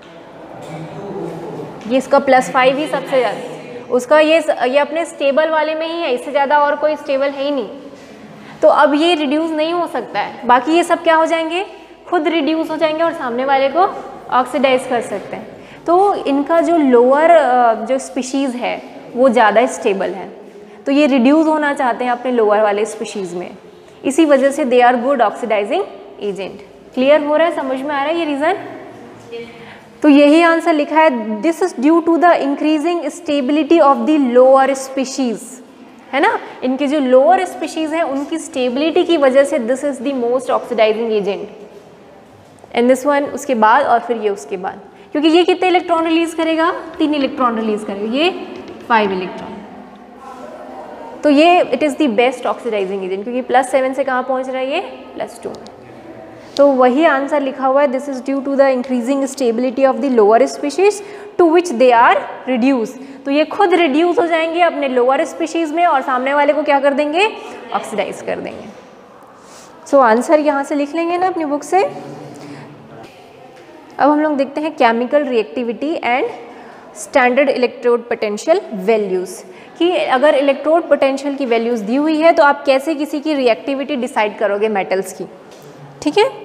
ये इसका +5 ही सबसे ज़्यादा, उसका ये अपने स्टेबल वाले में ही है, इससे ज़्यादा और कोई स्टेबल है ही नहीं। तो अब ये रिड्यूस नहीं हो सकता है। बाकी ये सब क्या हो जाएंगे? खुद रिड्यूस हो जाएंगे और सामने वाले को ऑक्सीडाइज कर सकते हैं। तो इनका जो लोअर जो स्पीशीज़ है वो ज़्यादा स्टेबल है, तो ये रिड्यूस होना चाहते हैं अपने लोअर वाले स्पीशीज़ में, इसी वजह से they are good oxidising agent. Clear हो रहा है, समझ में आ रहा है ये रीज़न? तो यही आंसर लिखा है, this is due to the increasing stability of the lower species, है ना। इनके जो लोअर स्पीशीज़ हैं उनकी स्टेबिलिटी की वजह से this is the most oxidising agent. And this one उसके बाद, और फिर ये उसके बाद, क्योंकि ये कितने इलेक्ट्रॉन रिलीज करेगा? 3 इलेक्ट्रॉन रिलीज करेगा, ये 5 इलेक्ट्रॉन। तो ये it is the best oxidising agent, क्योंकि +7 से कहाँ पहुँच रहा है? ये +2 में। तो वही आंसर लिखा हुआ है, this is due to the increasing stability of the lower species to which they are reduce. तो ये खुद रिड्यूस हो जाएंगे अपने लोअर स्पीशीज में और सामने वाले को क्या कर देंगे? ऑक्सीडाइज कर देंगे। सो आंसर यहाँ से लिख लेंगे ना अपनी बुक से। अब हम लोग देखते हैं chemical reactivity and standard electrode potential values, कि अगर इलेक्ट्रोड पोटेंशियल की वैल्यूज़ दी हुई है तो आप कैसे किसी की रिएक्टिविटी डिसाइड करोगे मेटल्स की, ठीक है।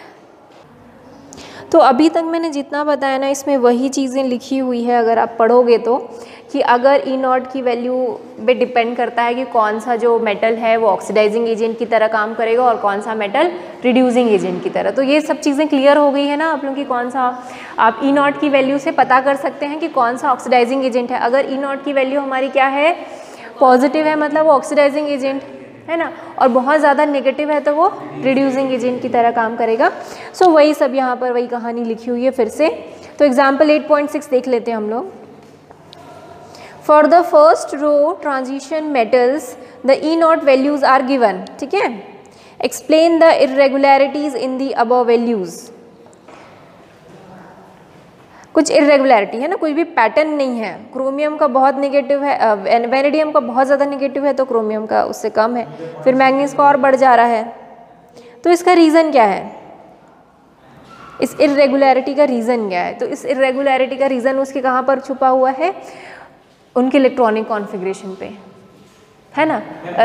तो अभी तक मैंने जितना बताया ना, इसमें वही चीज़ें लिखी हुई है अगर आप पढ़ोगे तो, कि अगर E0 की वैल्यू पे डिपेंड करता है कि कौन सा जो मेटल है वो ऑक्सीडाइजिंग एजेंट की तरह काम करेगा और कौन सा मेटल रिड्यूसिंग एजेंट की तरह। तो ये सब चीज़ें क्लियर हो गई है ना आप लोगों की, कौन सा आप E0 की वैल्यू से पता कर सकते हैं कि कौन सा ऑक्सीडाइजिंग एजेंट है। अगर E0 की वैल्यू हमारी क्या है? पॉजिटिव है, मतलब वो ऑक्सीडाइजिंग एजेंट है ना, और बहुत ज़्यादा नेगेटिव है तो वो रिड्यूसिंग एजेंट की तरह काम करेगा। सो वही सब यहाँ पर वही कहानी लिखी हुई है फिर से। तो एग्जाम्पल 8.6 देख लेते हैं हम लोग। For the first row transition metals the E0 values are given, ठीक है। Explain the irregularities in the above values. कुछ इरेगुलरिटी है ना, कुछ भी पैटर्न नहीं है। क्रोमियम का बहुत नेगेटिव है, वेनेडियम का बहुत ज़्यादा नेगेटिव है, तो क्रोमियम का उससे कम है, फिर मैग्नीज का और बढ़ जा रहा है। तो इसका रीज़न क्या है, इस इरेगुलरिटी का रीज़न क्या है? तो इस इरेगुलरिटी का रीज़न उसके कहाँ पर छुपा हुआ है, उनके इलेक्ट्रॉनिक कॉन्फ़िगरेशन पे, है ना।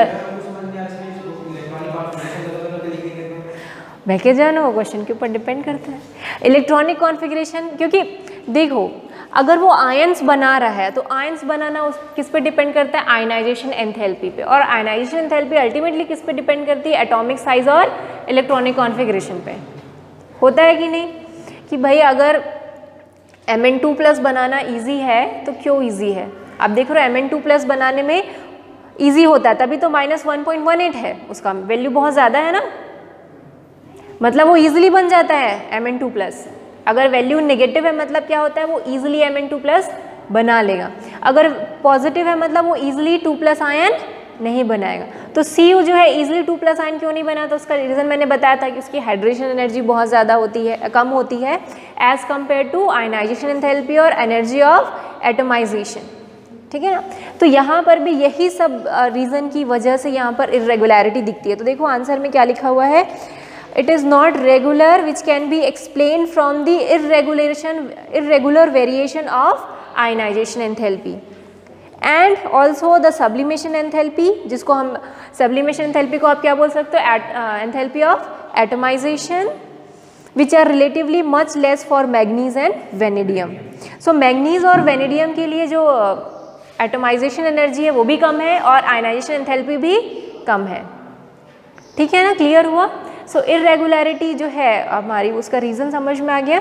मैं क्या जानूँ, वो क्वेश्चन के ऊपर डिपेंड करता है। इलेक्ट्रॉनिक कॉन्फ़िगरेशन, क्योंकि देखो अगर वो आयंस बना रहा है तो आयंस बनाना उस किस पे डिपेंड करता है, आयनाइजेशन एंथैल्पी पे, और आयनाइजेशन एंथैल्पी अल्टीमेटली किस पे डिपेंड करती है, एटॉमिक साइज और इलेक्ट्रॉनिक कॉन्फ़िगरेशन पे। होता है कि नहीं, कि भाई अगर Mn2+ बनाना ईजी है तो क्यों ईजी है, आप देख रहे हो Mn2+ बनाने में ईजी होता है, तभी तो -1.18 है, उसका वैल्यू बहुत ज़्यादा है ना, मतलब वो ईजिली बन जाता है Mn2+। अगर वैल्यू नेगेटिव है मतलब क्या होता है, वो ईजिली Mn2+ बना लेगा, अगर पॉजिटिव है मतलब वो ईजिली 2+ आयन नहीं बनाएगा। तो Cu जो है ईजिली 2+ आयन क्यों नहीं बना, तो उसका रीज़न मैंने बताया था कि उसकी हाइड्रेशन एनर्जी बहुत ज़्यादा होती है, कम होती है as compare to ionisation enthalpy और एनर्जी ऑफ एटमाइजेशन, ठीक है ना। तो यहाँ पर भी यही सब रीज़न की वजह से यहाँ पर इरेगुलरिटी दिखती है। तो देखो आंसर में क्या लिखा हुआ है, it is not regular which can be explained from the irregular variation of ionization enthalpy and also the sublimation enthalpy, जिसको हम sublimation enthalpy को आप क्या बोल सकते हो, enthalpy of atomization which are relatively much less for manganese and vanadium. So manganese और vanadium के लिए जो atomization energy है वो भी कम है और ionization enthalpy भी कम है, ठीक है ना, क्लियर हुआ। सो इरेगुलरिटी जो है हमारी, उसका रीज़न समझ में आ गया।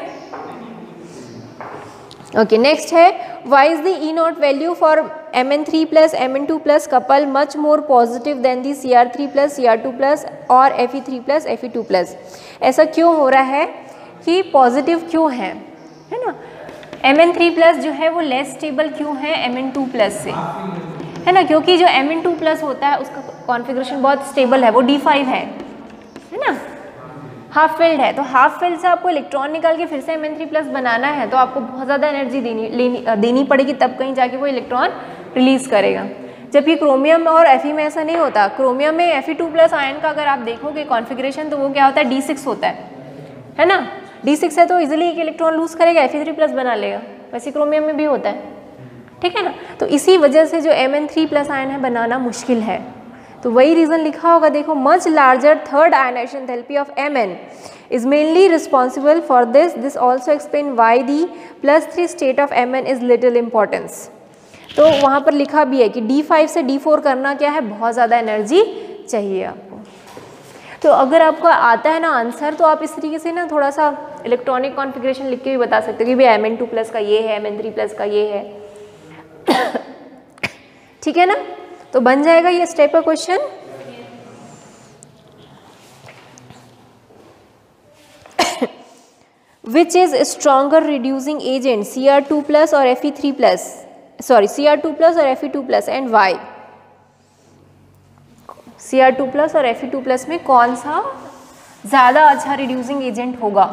ओके, नेक्स्ट है why is the E0 value for Mn3+ Mn2+ couple much more positive than the Cr3+ Cr2+ और Fe3+ Fe2+। ऐसा क्यों हो रहा है कि पॉजिटिव क्यों है ना। Mn3+ जो है वो लेस स्टेबल क्यों है Mn2+ से, है ना, क्योंकि जो Mn2+ होता है उसका कॉन्फ़िगरेशन बहुत स्टेबल है, वो D5 है ना, हाफ फिल्ड है। तो हाफ फिल्ड से आपको इलेक्ट्रॉन निकाल के फिर से Mn3+ बनाना है, तो आपको बहुत ज़्यादा एनर्जी देनी पड़ेगी, तब कहीं जाके वो इलेक्ट्रॉन रिलीज़ करेगा। जबकि क्रोमियम और Fe में ऐसा नहीं होता। क्रोमियम में Fe2+ आयन का अगर आप देखोगे कॉन्फ़िगरेशन, तो वो क्या होता है, D6 होता है ना। D6 है तो इजीली एक इलेक्ट्रॉन लूज़ करेगा, Fe3+ बना लेगा, वैसे क्रोमियम में भी होता है, ठीक है ना। तो इसी वजह से जो Mn3+ आयन है बनाना मुश्किल है। तो वही रीज़न लिखा होगा, देखो much larger third ionisation enthalpy of Mn is mainly responsible for this also explain why the +3 state of Mn is little importance. तो वहाँ पर लिखा भी है कि D5 से D4 करना क्या है, बहुत ज़्यादा एनर्जी चाहिए आपको। तो अगर आपको आता है ना आंसर, तो आप इस तरीके से ना थोड़ा सा इलेक्ट्रॉनिक कॉन्फ़िगरेशन लिख के भी बता सकते हो कि भाई Mn2+ का ये है, Mn3+ का ये है, ठीक है ना। तो बन जाएगा ये इस टाइप का question. Which is stronger reducing agent, Cr2+ और Fe3+, सॉरी Cr2+ और Fe2+ एंड वाई। Cr2+ और Fe2+ में कौन सा ज़्यादा अच्छा रिड्यूसिंग एजेंट होगा।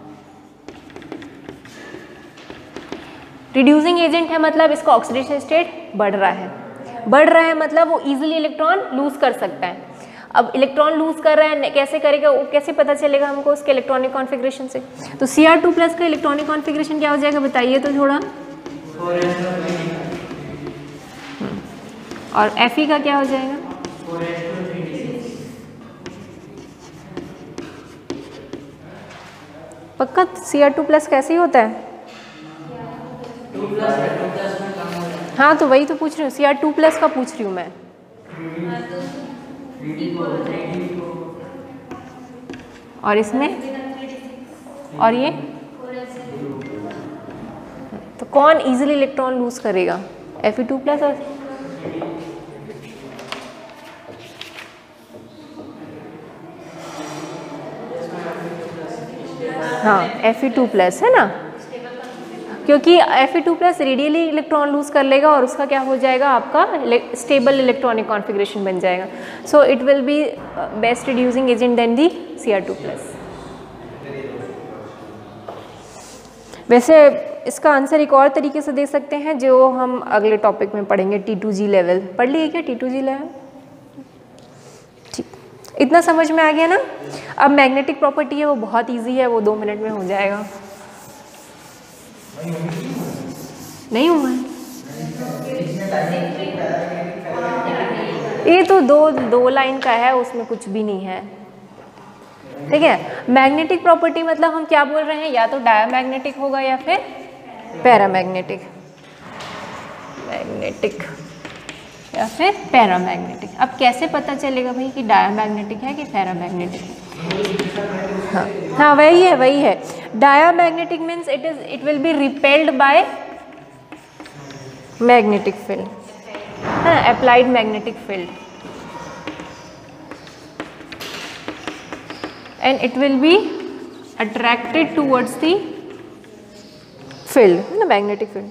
रिड्यूसिंग एजेंट है मतलब इसका ऑक्सीडेशन स्टेट बढ़ रहा है, मतलब वो इजीली इलेक्ट्रॉन लूज कर सकता है। अब इलेक्ट्रॉन लूज कर रहा है, कैसे करेगा, वो कैसे पता चलेगा हमको, उसके इलेक्ट्रॉनिक कॉन्फ़िगरेशन से। तो Cr2+ का इलेक्ट्रॉनिक कॉन्फ़िगरेशन क्या हो जाएगा, बताइए तो थोड़ा। और Fe का क्या हो जाएगा, पक्का Cr2+ कैसे ही होता है। हाँ तो वही तो पूछ रही हूँ, Cr2+ का पूछ रही हूँ मैं। और इसमें, और ये, तो कौन इजीली इलेक्ट्रॉन लूज करेगा, Fe2+ और हाँ Fe2+ है ना, क्योंकि Fe2+ रेडियली इलेक्ट्रॉन लूज कर लेगा और उसका क्या हो जाएगा, आपका स्टेबल इलेक्ट्रॉनिक कॉन्फ़िगरेशन बन जाएगा। So it will be best reducing agent than the Cr2+। वैसे इसका आंसर एक और तरीके से दे सकते हैं जो हम अगले टॉपिक में पढ़ेंगे, T2G लेवल। पढ़ लिए क्या T2G लेवल? ठीक, इतना समझ में आ गया ना। अब मैग्नेटिक प्रॉपर्टी है वो बहुत इजी है, वो 2 मिनट में हो जाएगा। नहीं हुआ है ये तो दो लाइन का है, उसमें कुछ भी नहीं है। ठीक है, मैग्नेटिक प्रॉपर्टी मतलब हम क्या बोल रहे हैं, या तो डायामैग्नेटिक होगा या फिर पैरामैग्नेटिक, मैग्नेटिक या फिर पैरामैग्नेटिक। अब कैसे पता चलेगा भाई कि डायामैग्नेटिक है कि पैरामैग्नेटिक है? हाँ वही है। Diamagnetic means it will be repelled by magnetic field, है ना, applied magnetic field, and it will be attracted towards the field, the magnetic field.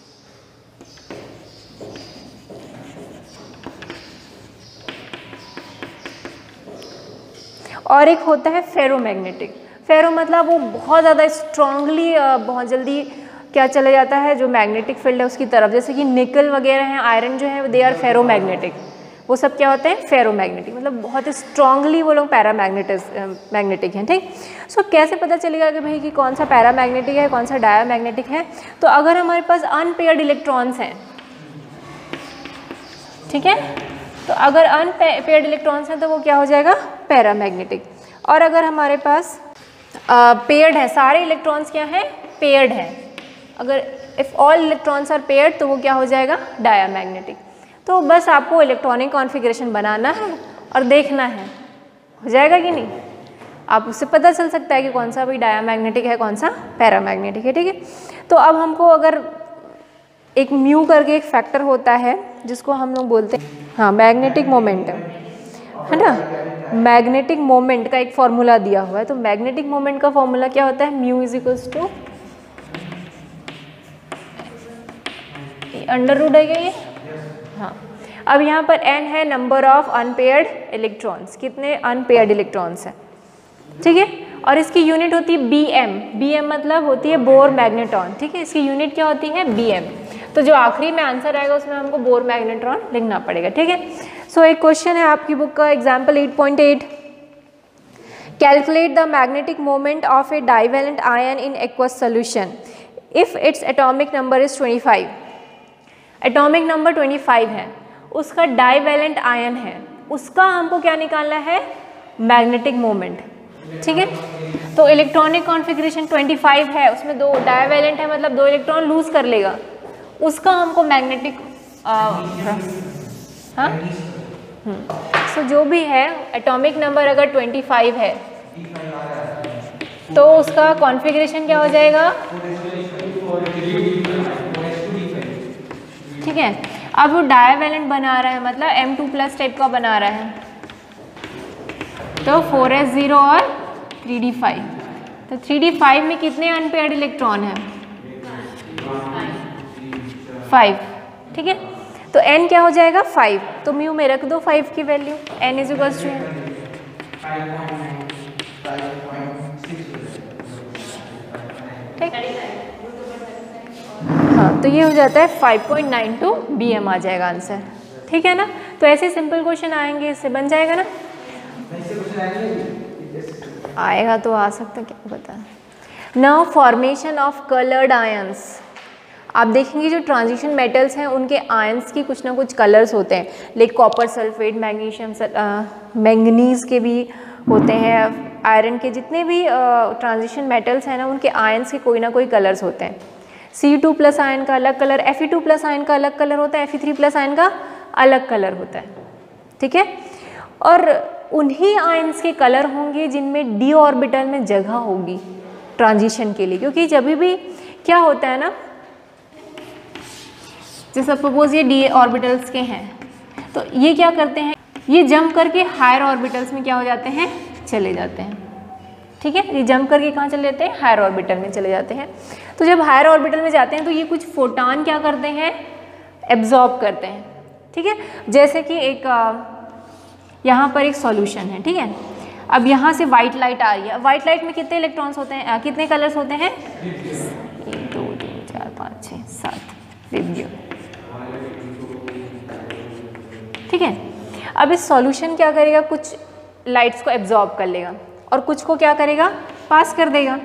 और एक होता है फेरोमैग्नेटिक। फेरो मतलब वो बहुत ज़्यादा स्ट्रांगली बहुत जल्दी क्या चला जाता है जो मैग्नेटिक फील्ड है उसकी तरफ, जैसे कि निकल वगैरह हैं, आयरन जो है दे आर फेरोमैग्नेटिक। वो सब क्या होते हैं, फेरोमैग्नेटिक, मतलब बहुत स्ट्रांगली वो लोग मैग्नेटिक हैं। ठीक, सो कैसे पता चलेगा कि भाई कि कौन सा पैरामैग्नेटिक है कौन सा डायामैग्नेटिक है? तो अगर हमारे पास अनपेयर्ड इलेक्ट्रॉन्स हैं, ठीक है, तो अगर अनपेयर्ड इलेक्ट्रॉन्स हैं तो वो क्या हो जाएगा, पैरामैग्नेटिक। और अगर हमारे पास पेयर्ड है, सारे इलेक्ट्रॉन्स क्या हैं, पेयर्ड हैं, अगर if all electrons are paired तो वो क्या हो जाएगा, डायामैग्नेटिक। तो बस आपको इलेक्ट्रॉनिक कॉन्फ़िगरेशन बनाना है और देखना है, हो जाएगा कि नहीं। आप उससे पता चल सकता है कि कौन सा भी डायामैग्नेटिक है कौन सा पैरामैग्नेटिक है। ठीक है, तो अब हमको अगर एक म्यू करके एक फैक्टर होता है जिसको हम लोग बोलते हैं, हाँ, मैग्नेटिक मोमेंट है ना, मैग्नेटिक मोमेंट का एक फॉर्मूला दिया हुआ है। तो मैग्नेटिक मोमेंट का फॉर्मूला क्या होता है, mu is equals to under root है क्या ये, हाँ। अब यहाँ पर n है नंबर ऑफ अनपेयर्ड इलेक्ट्रॉन्स, कितने अनपेयर्ड इलेक्ट्रॉन्स हैं, ठीक है। और इसकी यूनिट होती है bm, bm मतलब होती है बोर मैग्नेट्रॉन, ठीक है, इसकी यूनिट क्या होती है bm। तो जो आखिरी में आंसर आएगा उसमें हमको बोर मैग्नेट्रॉन लिखना पड़ेगा, ठीक है। सो एक क्वेश्चन है आपकी बुक का example 8.8, calculate the magnetic moment of a divalent ion in aqueous solution if its atomic number is 25। Atomic number 25 है, उसका डाइवेलेंट आयन है, उसका हमको क्या निकालना है, मैग्नेटिक मोमेंट, ठीक है। तो इलेक्ट्रॉनिक कॉन्फ़िगरेशन 25 है, उसमें 2 डाइवेलेंट है मतलब 2 इलेक्ट्रॉन लूज कर लेगा, उसका हमको मैग्नेटिक हाँ सो जो भी है एटॉमिक नंबर अगर 25 है तो उसका कॉन्फ़िगरेशन क्या हो जाएगा, ठीक है। अब वो डाइवेलेंट बना रहा है मतलब M2+ टाइप का बना रहा है, तो 4s0 और 3d5। तो 3d5 में कितने अनपेयर्ड इलेक्ट्रॉन हैं, 5, ठीक है। तो n क्या हो जाएगा 5, तो म्यू में रख दो 5 की value, n is equals to ठीक, हाँ। तो ये हो जाता है 5.92 bm आ जाएगा आंसर, ठीक है ना। तो ऐसे सिंपल क्वेश्चन आएंगे, इससे बन जाएगा ना, आएगा तो आ सकता, क्या पता। Now formation of coloured ions, आप देखेंगे जो ट्रांजिशन मेटल्स हैं उनके आयंस की कुछ ना कुछ कलर्स होते हैं, like copper sulphate, magnesium, manganese के भी होते हैं, आयरन के जितने भी ट्रांजिशन मेटल्स हैं ना उनके आयंस के कोई ना कोई कलर्स होते हैं। Fe2+ आयन का अलग कलर, Fe2+ आयन का अलग कलर होता है, Fe3+ आयन का अलग कलर होता है, ठीक है। और उन्हीं आयंस के कलर होंगे जिनमें d ऑर्बिटल में जगह होगी ट्रांजिशन के लिए, क्योंकि जब भी क्या होता है ना, जैसे सपोज ये d ऑर्बिटल्स के हैं तो ये क्या करते हैं, ये जंप करके हायर ऑर्बिटल्स में क्या हो जाते हैं, चले जाते हैं, ठीक है। ये जंप करके कहाँ चले जाते हैं, हायर ऑर्बिटल में चले जाते हैं। तो जब हायर ऑर्बिटल में जाते हैं तो ये कुछ फोटॉन क्या करते हैं, एब्जॉर्ब करते हैं, ठीक है। जैसे कि एक यहाँ पर एक सॉल्यूशन है, ठीक है। अब यहाँ से वाइट लाइट आ रही है, वाइट लाइट में कितने इलेक्ट्रॉन्स होते हैं, कितने कलर्स होते हैं, 1 2 3 5 6 7 रिव्यू। ठीक है, अब इस सॉल्यूशन क्या करेगा, कुछ लाइट्स को एब्जॉर्ब कर लेगा और कुछ को क्या करेगा, पास कर देगा।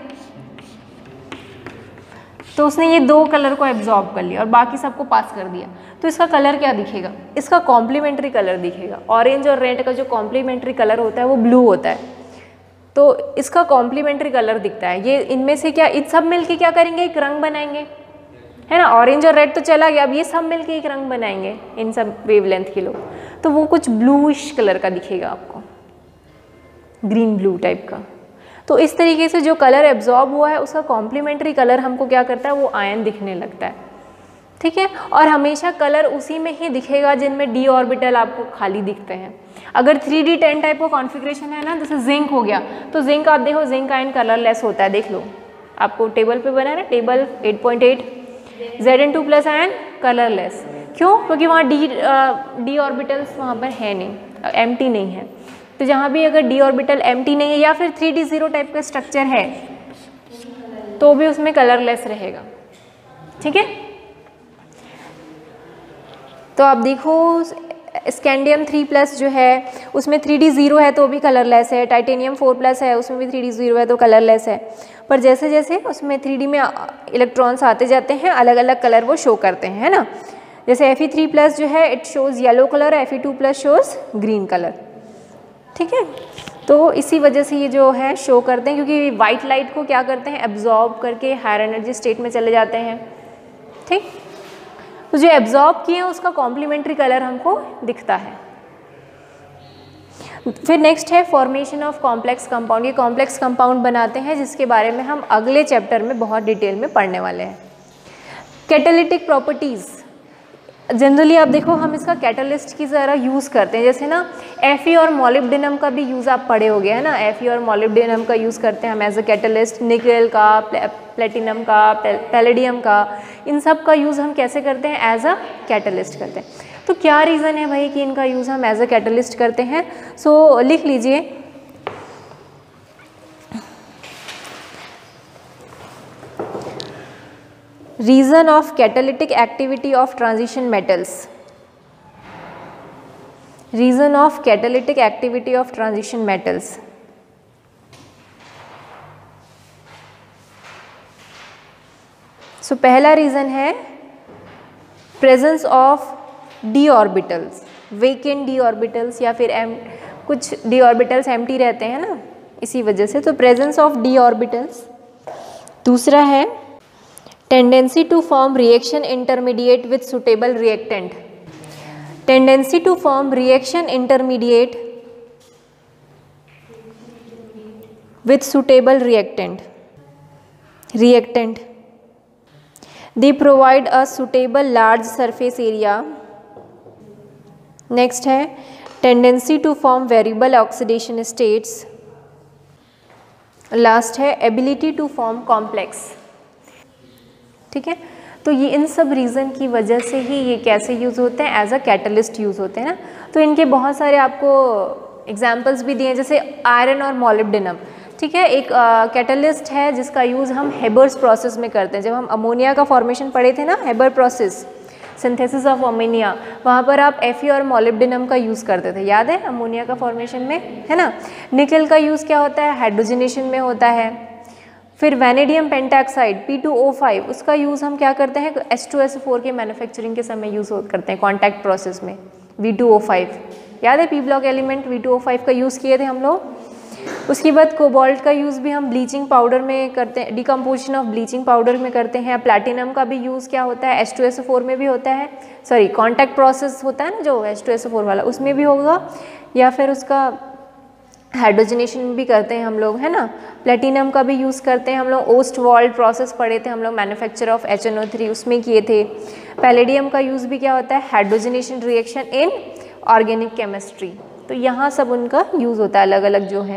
तो उसने ये 2 कलर को एब्जॉर्ब कर लिया और बाकी सबको पास कर दिया। तो इसका कलर क्या दिखेगा, इसका कॉम्प्लीमेंट्री कलर दिखेगा। ऑरेंज और रेड का जो कॉम्प्लीमेंट्री कलर होता है वो ब्लू होता है, तो इसका कॉम्प्लीमेंट्री कलर दिखता है। ये इनमें से क्या, इन सब मिलके क्या करेंगे, एक रंग बनाएंगे, है ना। ऑरेंज और रेड तो चला गया, अब ये सब मिलके एक रंग बनाएंगे इन सब वेवलेंथ के लोग, तो वो कुछ ब्लूइश कलर का दिखेगा आपको, ग्रीन ब्लू टाइप का। तो इस तरीके से जो कलर एब्जॉर्ब हुआ है उसका कॉम्प्लीमेंट्री कलर हमको क्या करता है, वो आयन दिखने लगता है। ठीक है, और हमेशा कलर उसी में ही दिखेगा जिनमें डी ऑर्बिटल आपको खाली दिखते हैं। अगर 3D10 टाइप का कॉन्फ़िगरेशन है ना, जैसे जिंक हो गया, तो जिंक आप देखो, जिंक आयन कलरलेस होता है, देख लो आपको टेबल पे बना है ना, table 8.8, Zn2 plus ion colourless. क्यों, क्योंकि वहाँ डी ऑर्बिटल्स वहाँ पर है नहीं, एम्प्टी नहीं है। तो जहाँ भी अगर डी ऑर्बिटल एम्प्टी नहीं है या फिर 3D0 टाइप का स्ट्रक्चर है तो भी उसमें कलरलेस रहेगा। ठीक है, तो आप देखो स्कैंडियम 3+ जो है उसमें 3D0 है तो भी कलरलेस है, टाइटेनियम 4+ है उसमें भी 3D0 है तो कलरलेस है। पर जैसे जैसे उसमें 3D में इलेक्ट्रॉन्स आते जाते हैं अलग अलग कलर वो शो करते हैं, है ना। जैसे Fe3+ जो है it shows yellow colour, Fe2+ shows green colour. ठीक है, तो इसी वजह से ये जो है शो करते हैं, क्योंकि वाइट लाइट को क्या करते हैं, एब्जॉर्ब करके हायर एनर्जी स्टेट में चले जाते हैं। ठीक, तो जो एब्जॉर्ब किए हैं उसका कॉम्प्लीमेंट्री कलर हमको दिखता है। फिर नेक्स्ट है फॉर्मेशन ऑफ कॉम्प्लेक्स कंपाउंड। ये कॉम्प्लेक्स कंपाउंड बनाते हैं जिसके बारे में हम अगले चैप्टर में बहुत डिटेल में पढ़ने वाले हैं। कैटालिटिक प्रॉपर्टीज़, जनरली आप देखो हम इसका कैटलिस्ट की ज़रा यूज़ करते हैं, जैसे ना Fe और मोलिब्डेनम का भी यूज़ आप पढ़े होगे, है ना। Fe और मोलिब्डेनम का यूज़ करते हैं हम एज अ कैटलिस्ट, निकल का, प्लेटिनम का, पैलेडियम का, इन सब का यूज़ हम कैसे करते हैं, एज अ कैटलिस्ट करते हैं। तो क्या रीज़न है भाई कि इनका यूज़ हम एज अ कैटलिस्ट करते हैं, सो लिख लीजिए। Reason of catalytic activity of transition metals. Reason of catalytic activity of transition metals. So पहला रीज़न है presence of d orbitals, vacant d orbitals या फिर कुछ d orbitals empty रहते हैं ना, इसी वजह से, तो presence of d orbitals। दूसरा है tendency to form reaction intermediate with suitable reactant. Tendency to form reaction intermediate with suitable reactant. They provide a suitable large surface area. Next है tendency to form variable oxidation states. Last है ability to form complex. ठीक है, तो ये इन सब रीज़न की वजह से ही ये कैसे यूज़ होते हैं, एज अ कैटलिस्ट यूज़ होते हैं ना। तो इनके बहुत सारे आपको एग्जांपल्स भी दिए हैं, जैसे आयरन और मोलिब्डेनम। ठीक है, एक कैटलिस्ट है जिसका यूज़ हम हेबर्स प्रोसेस में करते हैं। जब हम अमोनिया का फॉर्मेशन पढ़े थे ना, Haber process, synthesis of ammonia, वहाँ पर आप Fe और मोलिब्डेनम का यूज़ करते थे, याद है, अमोनिया का फॉर्मेशन में, है ना। निकल का यूज़ क्या होता है, हाइड्रोजनेशन में होता है। फिर वैनेडियम पेंटाक्साइड P2O5, उसका यूज़ हम क्या करते हैं, H2SO4 के मैन्युफैक्चरिंग के समय यूज़ करते हैं कॉन्टैक्ट प्रोसेस में, V2O5, याद है, P ब्लॉक एलिमेंट V2O5 का यूज़ किए थे हम लोग। उसके बाद कोबाल्ट का यूज़ भी हम ब्लीचिंग पाउडर में करते हैं, डिकम्पोजिशन ऑफ ब्लीचिंग पाउडर में करते हैं। प्लैटिनम का भी यूज़ क्या होता है, H2SO4 में भी होता है, सॉरी कॉन्टैक्ट प्रोसेस होता है ना जो H2SO4 वाला, उसमें भी होगा, या फिर उसका हाइड्रोजनेशन भी करते हैं हम लोग, है ना। प्लेटिनम का भी यूज़ करते हैं हम लोग, ओस्टवाल्ड प्रोसेस पढ़े थे हम लोग, मैन्युफैक्चर ऑफ HNO3 उसमें किए थे। पैलेडियम का यूज़ भी क्या होता है, hydrogenation reaction in organic chemistry. तो यहाँ सब उनका यूज़ होता है, अलग अलग जो है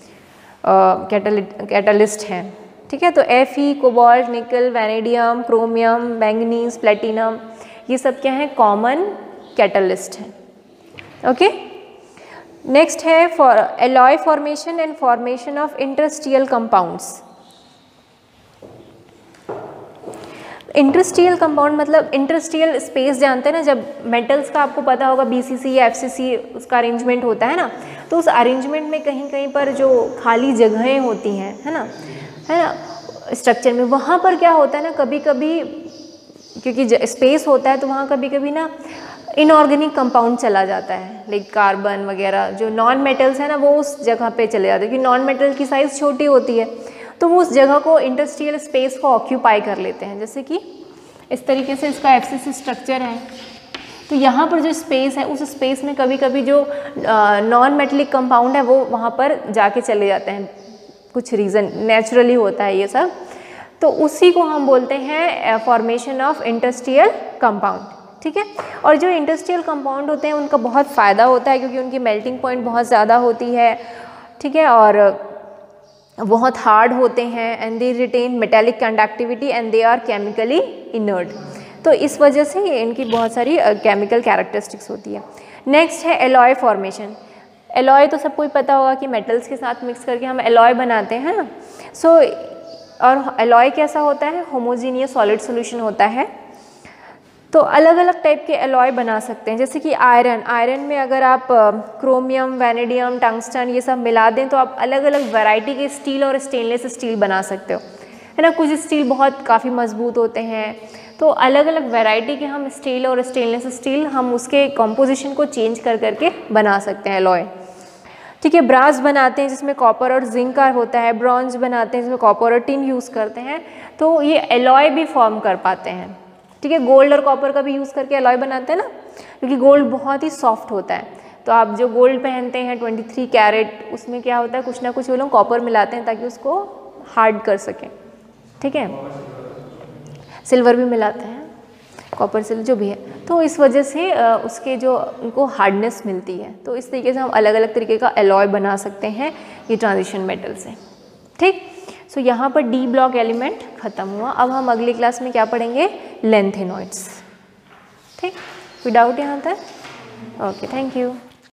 कैटलिस्ट हैं। ठीक है, तो Fe, cobalt, nickel, vanadium, chromium, manganese, platinum, ये सब क्या है, कॉमन कैटलिस्ट हैं। ओके, नेक्स्ट है for alloy formation and formation of interstitial compounds. Interstitial compound मतलब इंटरस्टिशियल स्पेस जानते हैं ना, जब मेटल्स का आपको पता होगा BCC या FCC उसका अरेंजमेंट होता है ना, तो उस अरेंजमेंट में कहीं कहीं पर जो खाली जगहें होती हैं है ना स्ट्रक्चर में, वहाँ पर क्या होता है ना कभी कभी, क्योंकि स्पेस होता है तो वहाँ कभी कभी ना इनऑर्गेनिक कंपाउंड चला जाता है, लाइक कार्बन वगैरह जो नॉन मेटल्स है ना वो उस जगह पे चले जाते हैं, क्योंकि नॉन मेटल की साइज़ छोटी होती है तो वो उस जगह को इंटरस्टिशियल स्पेस को ऑक्यूपाई कर लेते हैं। जैसे कि इस तरीके से इसका FCC स्ट्रक्चर है, तो यहाँ पर जो स्पेस है उस स्पेस में कभी कभी जो नॉन मेटलिक कंपाउंड है वो वहाँ पर जाके चले जाते हैं, कुछ रीज़न नेचुरली होता है ये सब, तो उसी को हम बोलते हैं फॉर्मेशन ऑफ इंटरस्टिशियल कंपाउंड। ठीक है, और जो इंटरस्टिशियल कंपाउंड होते हैं उनका बहुत फ़ायदा होता है क्योंकि उनकी मेल्टिंग पॉइंट बहुत ज़्यादा होती है। ठीक है, और बहुत हार्ड होते हैं and they retain metallic conductivity and they are chemically inert, तो इस वजह से इनकी बहुत सारी केमिकल कैरेक्टरिस्टिक्स होती है। नेक्स्ट है एलॉय फॉर्मेशन। एलॉय तो सबको ही पता होगा कि मेटल्स के साथ मिक्स करके हम एलॉय बनाते हैं ना। सो और एलॉय कैसा होता है, होमोजीनियस सॉलिड सॉल्यूशन होता है। तो अलग अलग टाइप के एलॉय बना सकते हैं, जैसे कि आयरन में अगर आप क्रोमियम, वैनेडियम, टंगस्टन ये सब मिला दें तो आप अलग अलग वैरायटी के स्टील और स्टेनलेस स्टील बना सकते हो, है ना। कुछ स्टील बहुत काफ़ी मजबूत होते हैं, तो अलग अलग वैरायटी के हम स्टील और स्टेनलेस स्टील हम उसके कॉम्पोजिशन को चेंज कर करके बना सकते हैं एलॉय। ठीक है, ब्रास बनाते हैं जिसमें कॉपर और जिंक का होता है, ब्रॉन्ज बनाते हैं जिसमें कॉपर और टिन यूज़ करते हैं, तो ये एलॉय भी फॉर्म कर पाते हैं। ठीक है, गोल्ड और कॉपर का भी यूज़ करके एलॉय बनाते हैं ना, क्योंकि गोल्ड बहुत ही सॉफ्ट होता है। तो आप जो गोल्ड पहनते हैं 23 कैरेट, उसमें क्या होता है कुछ ना कुछ वो लोग कॉपर मिलाते हैं ताकि उसको हार्ड कर सकें। ठीक है, सिल्वर भी मिलाते हैं, कॉपर सिल्वर जो भी है, तो इस वजह से उसके जो उनको हार्डनेस मिलती है। तो इस तरीके से हम अलग अलग तरीके का एलॉय बना सकते हैं ये ट्रांजिशन मेटल से। ठीक, सो यहाँ पर डी ब्लॉक एलिमेंट खत्म हुआ। अब हम अगली क्लास में क्या पढ़ेंगे, लेंथेनॉइड्स। ठीक, कोई डाउट यहाँ तक? Okay, thank you.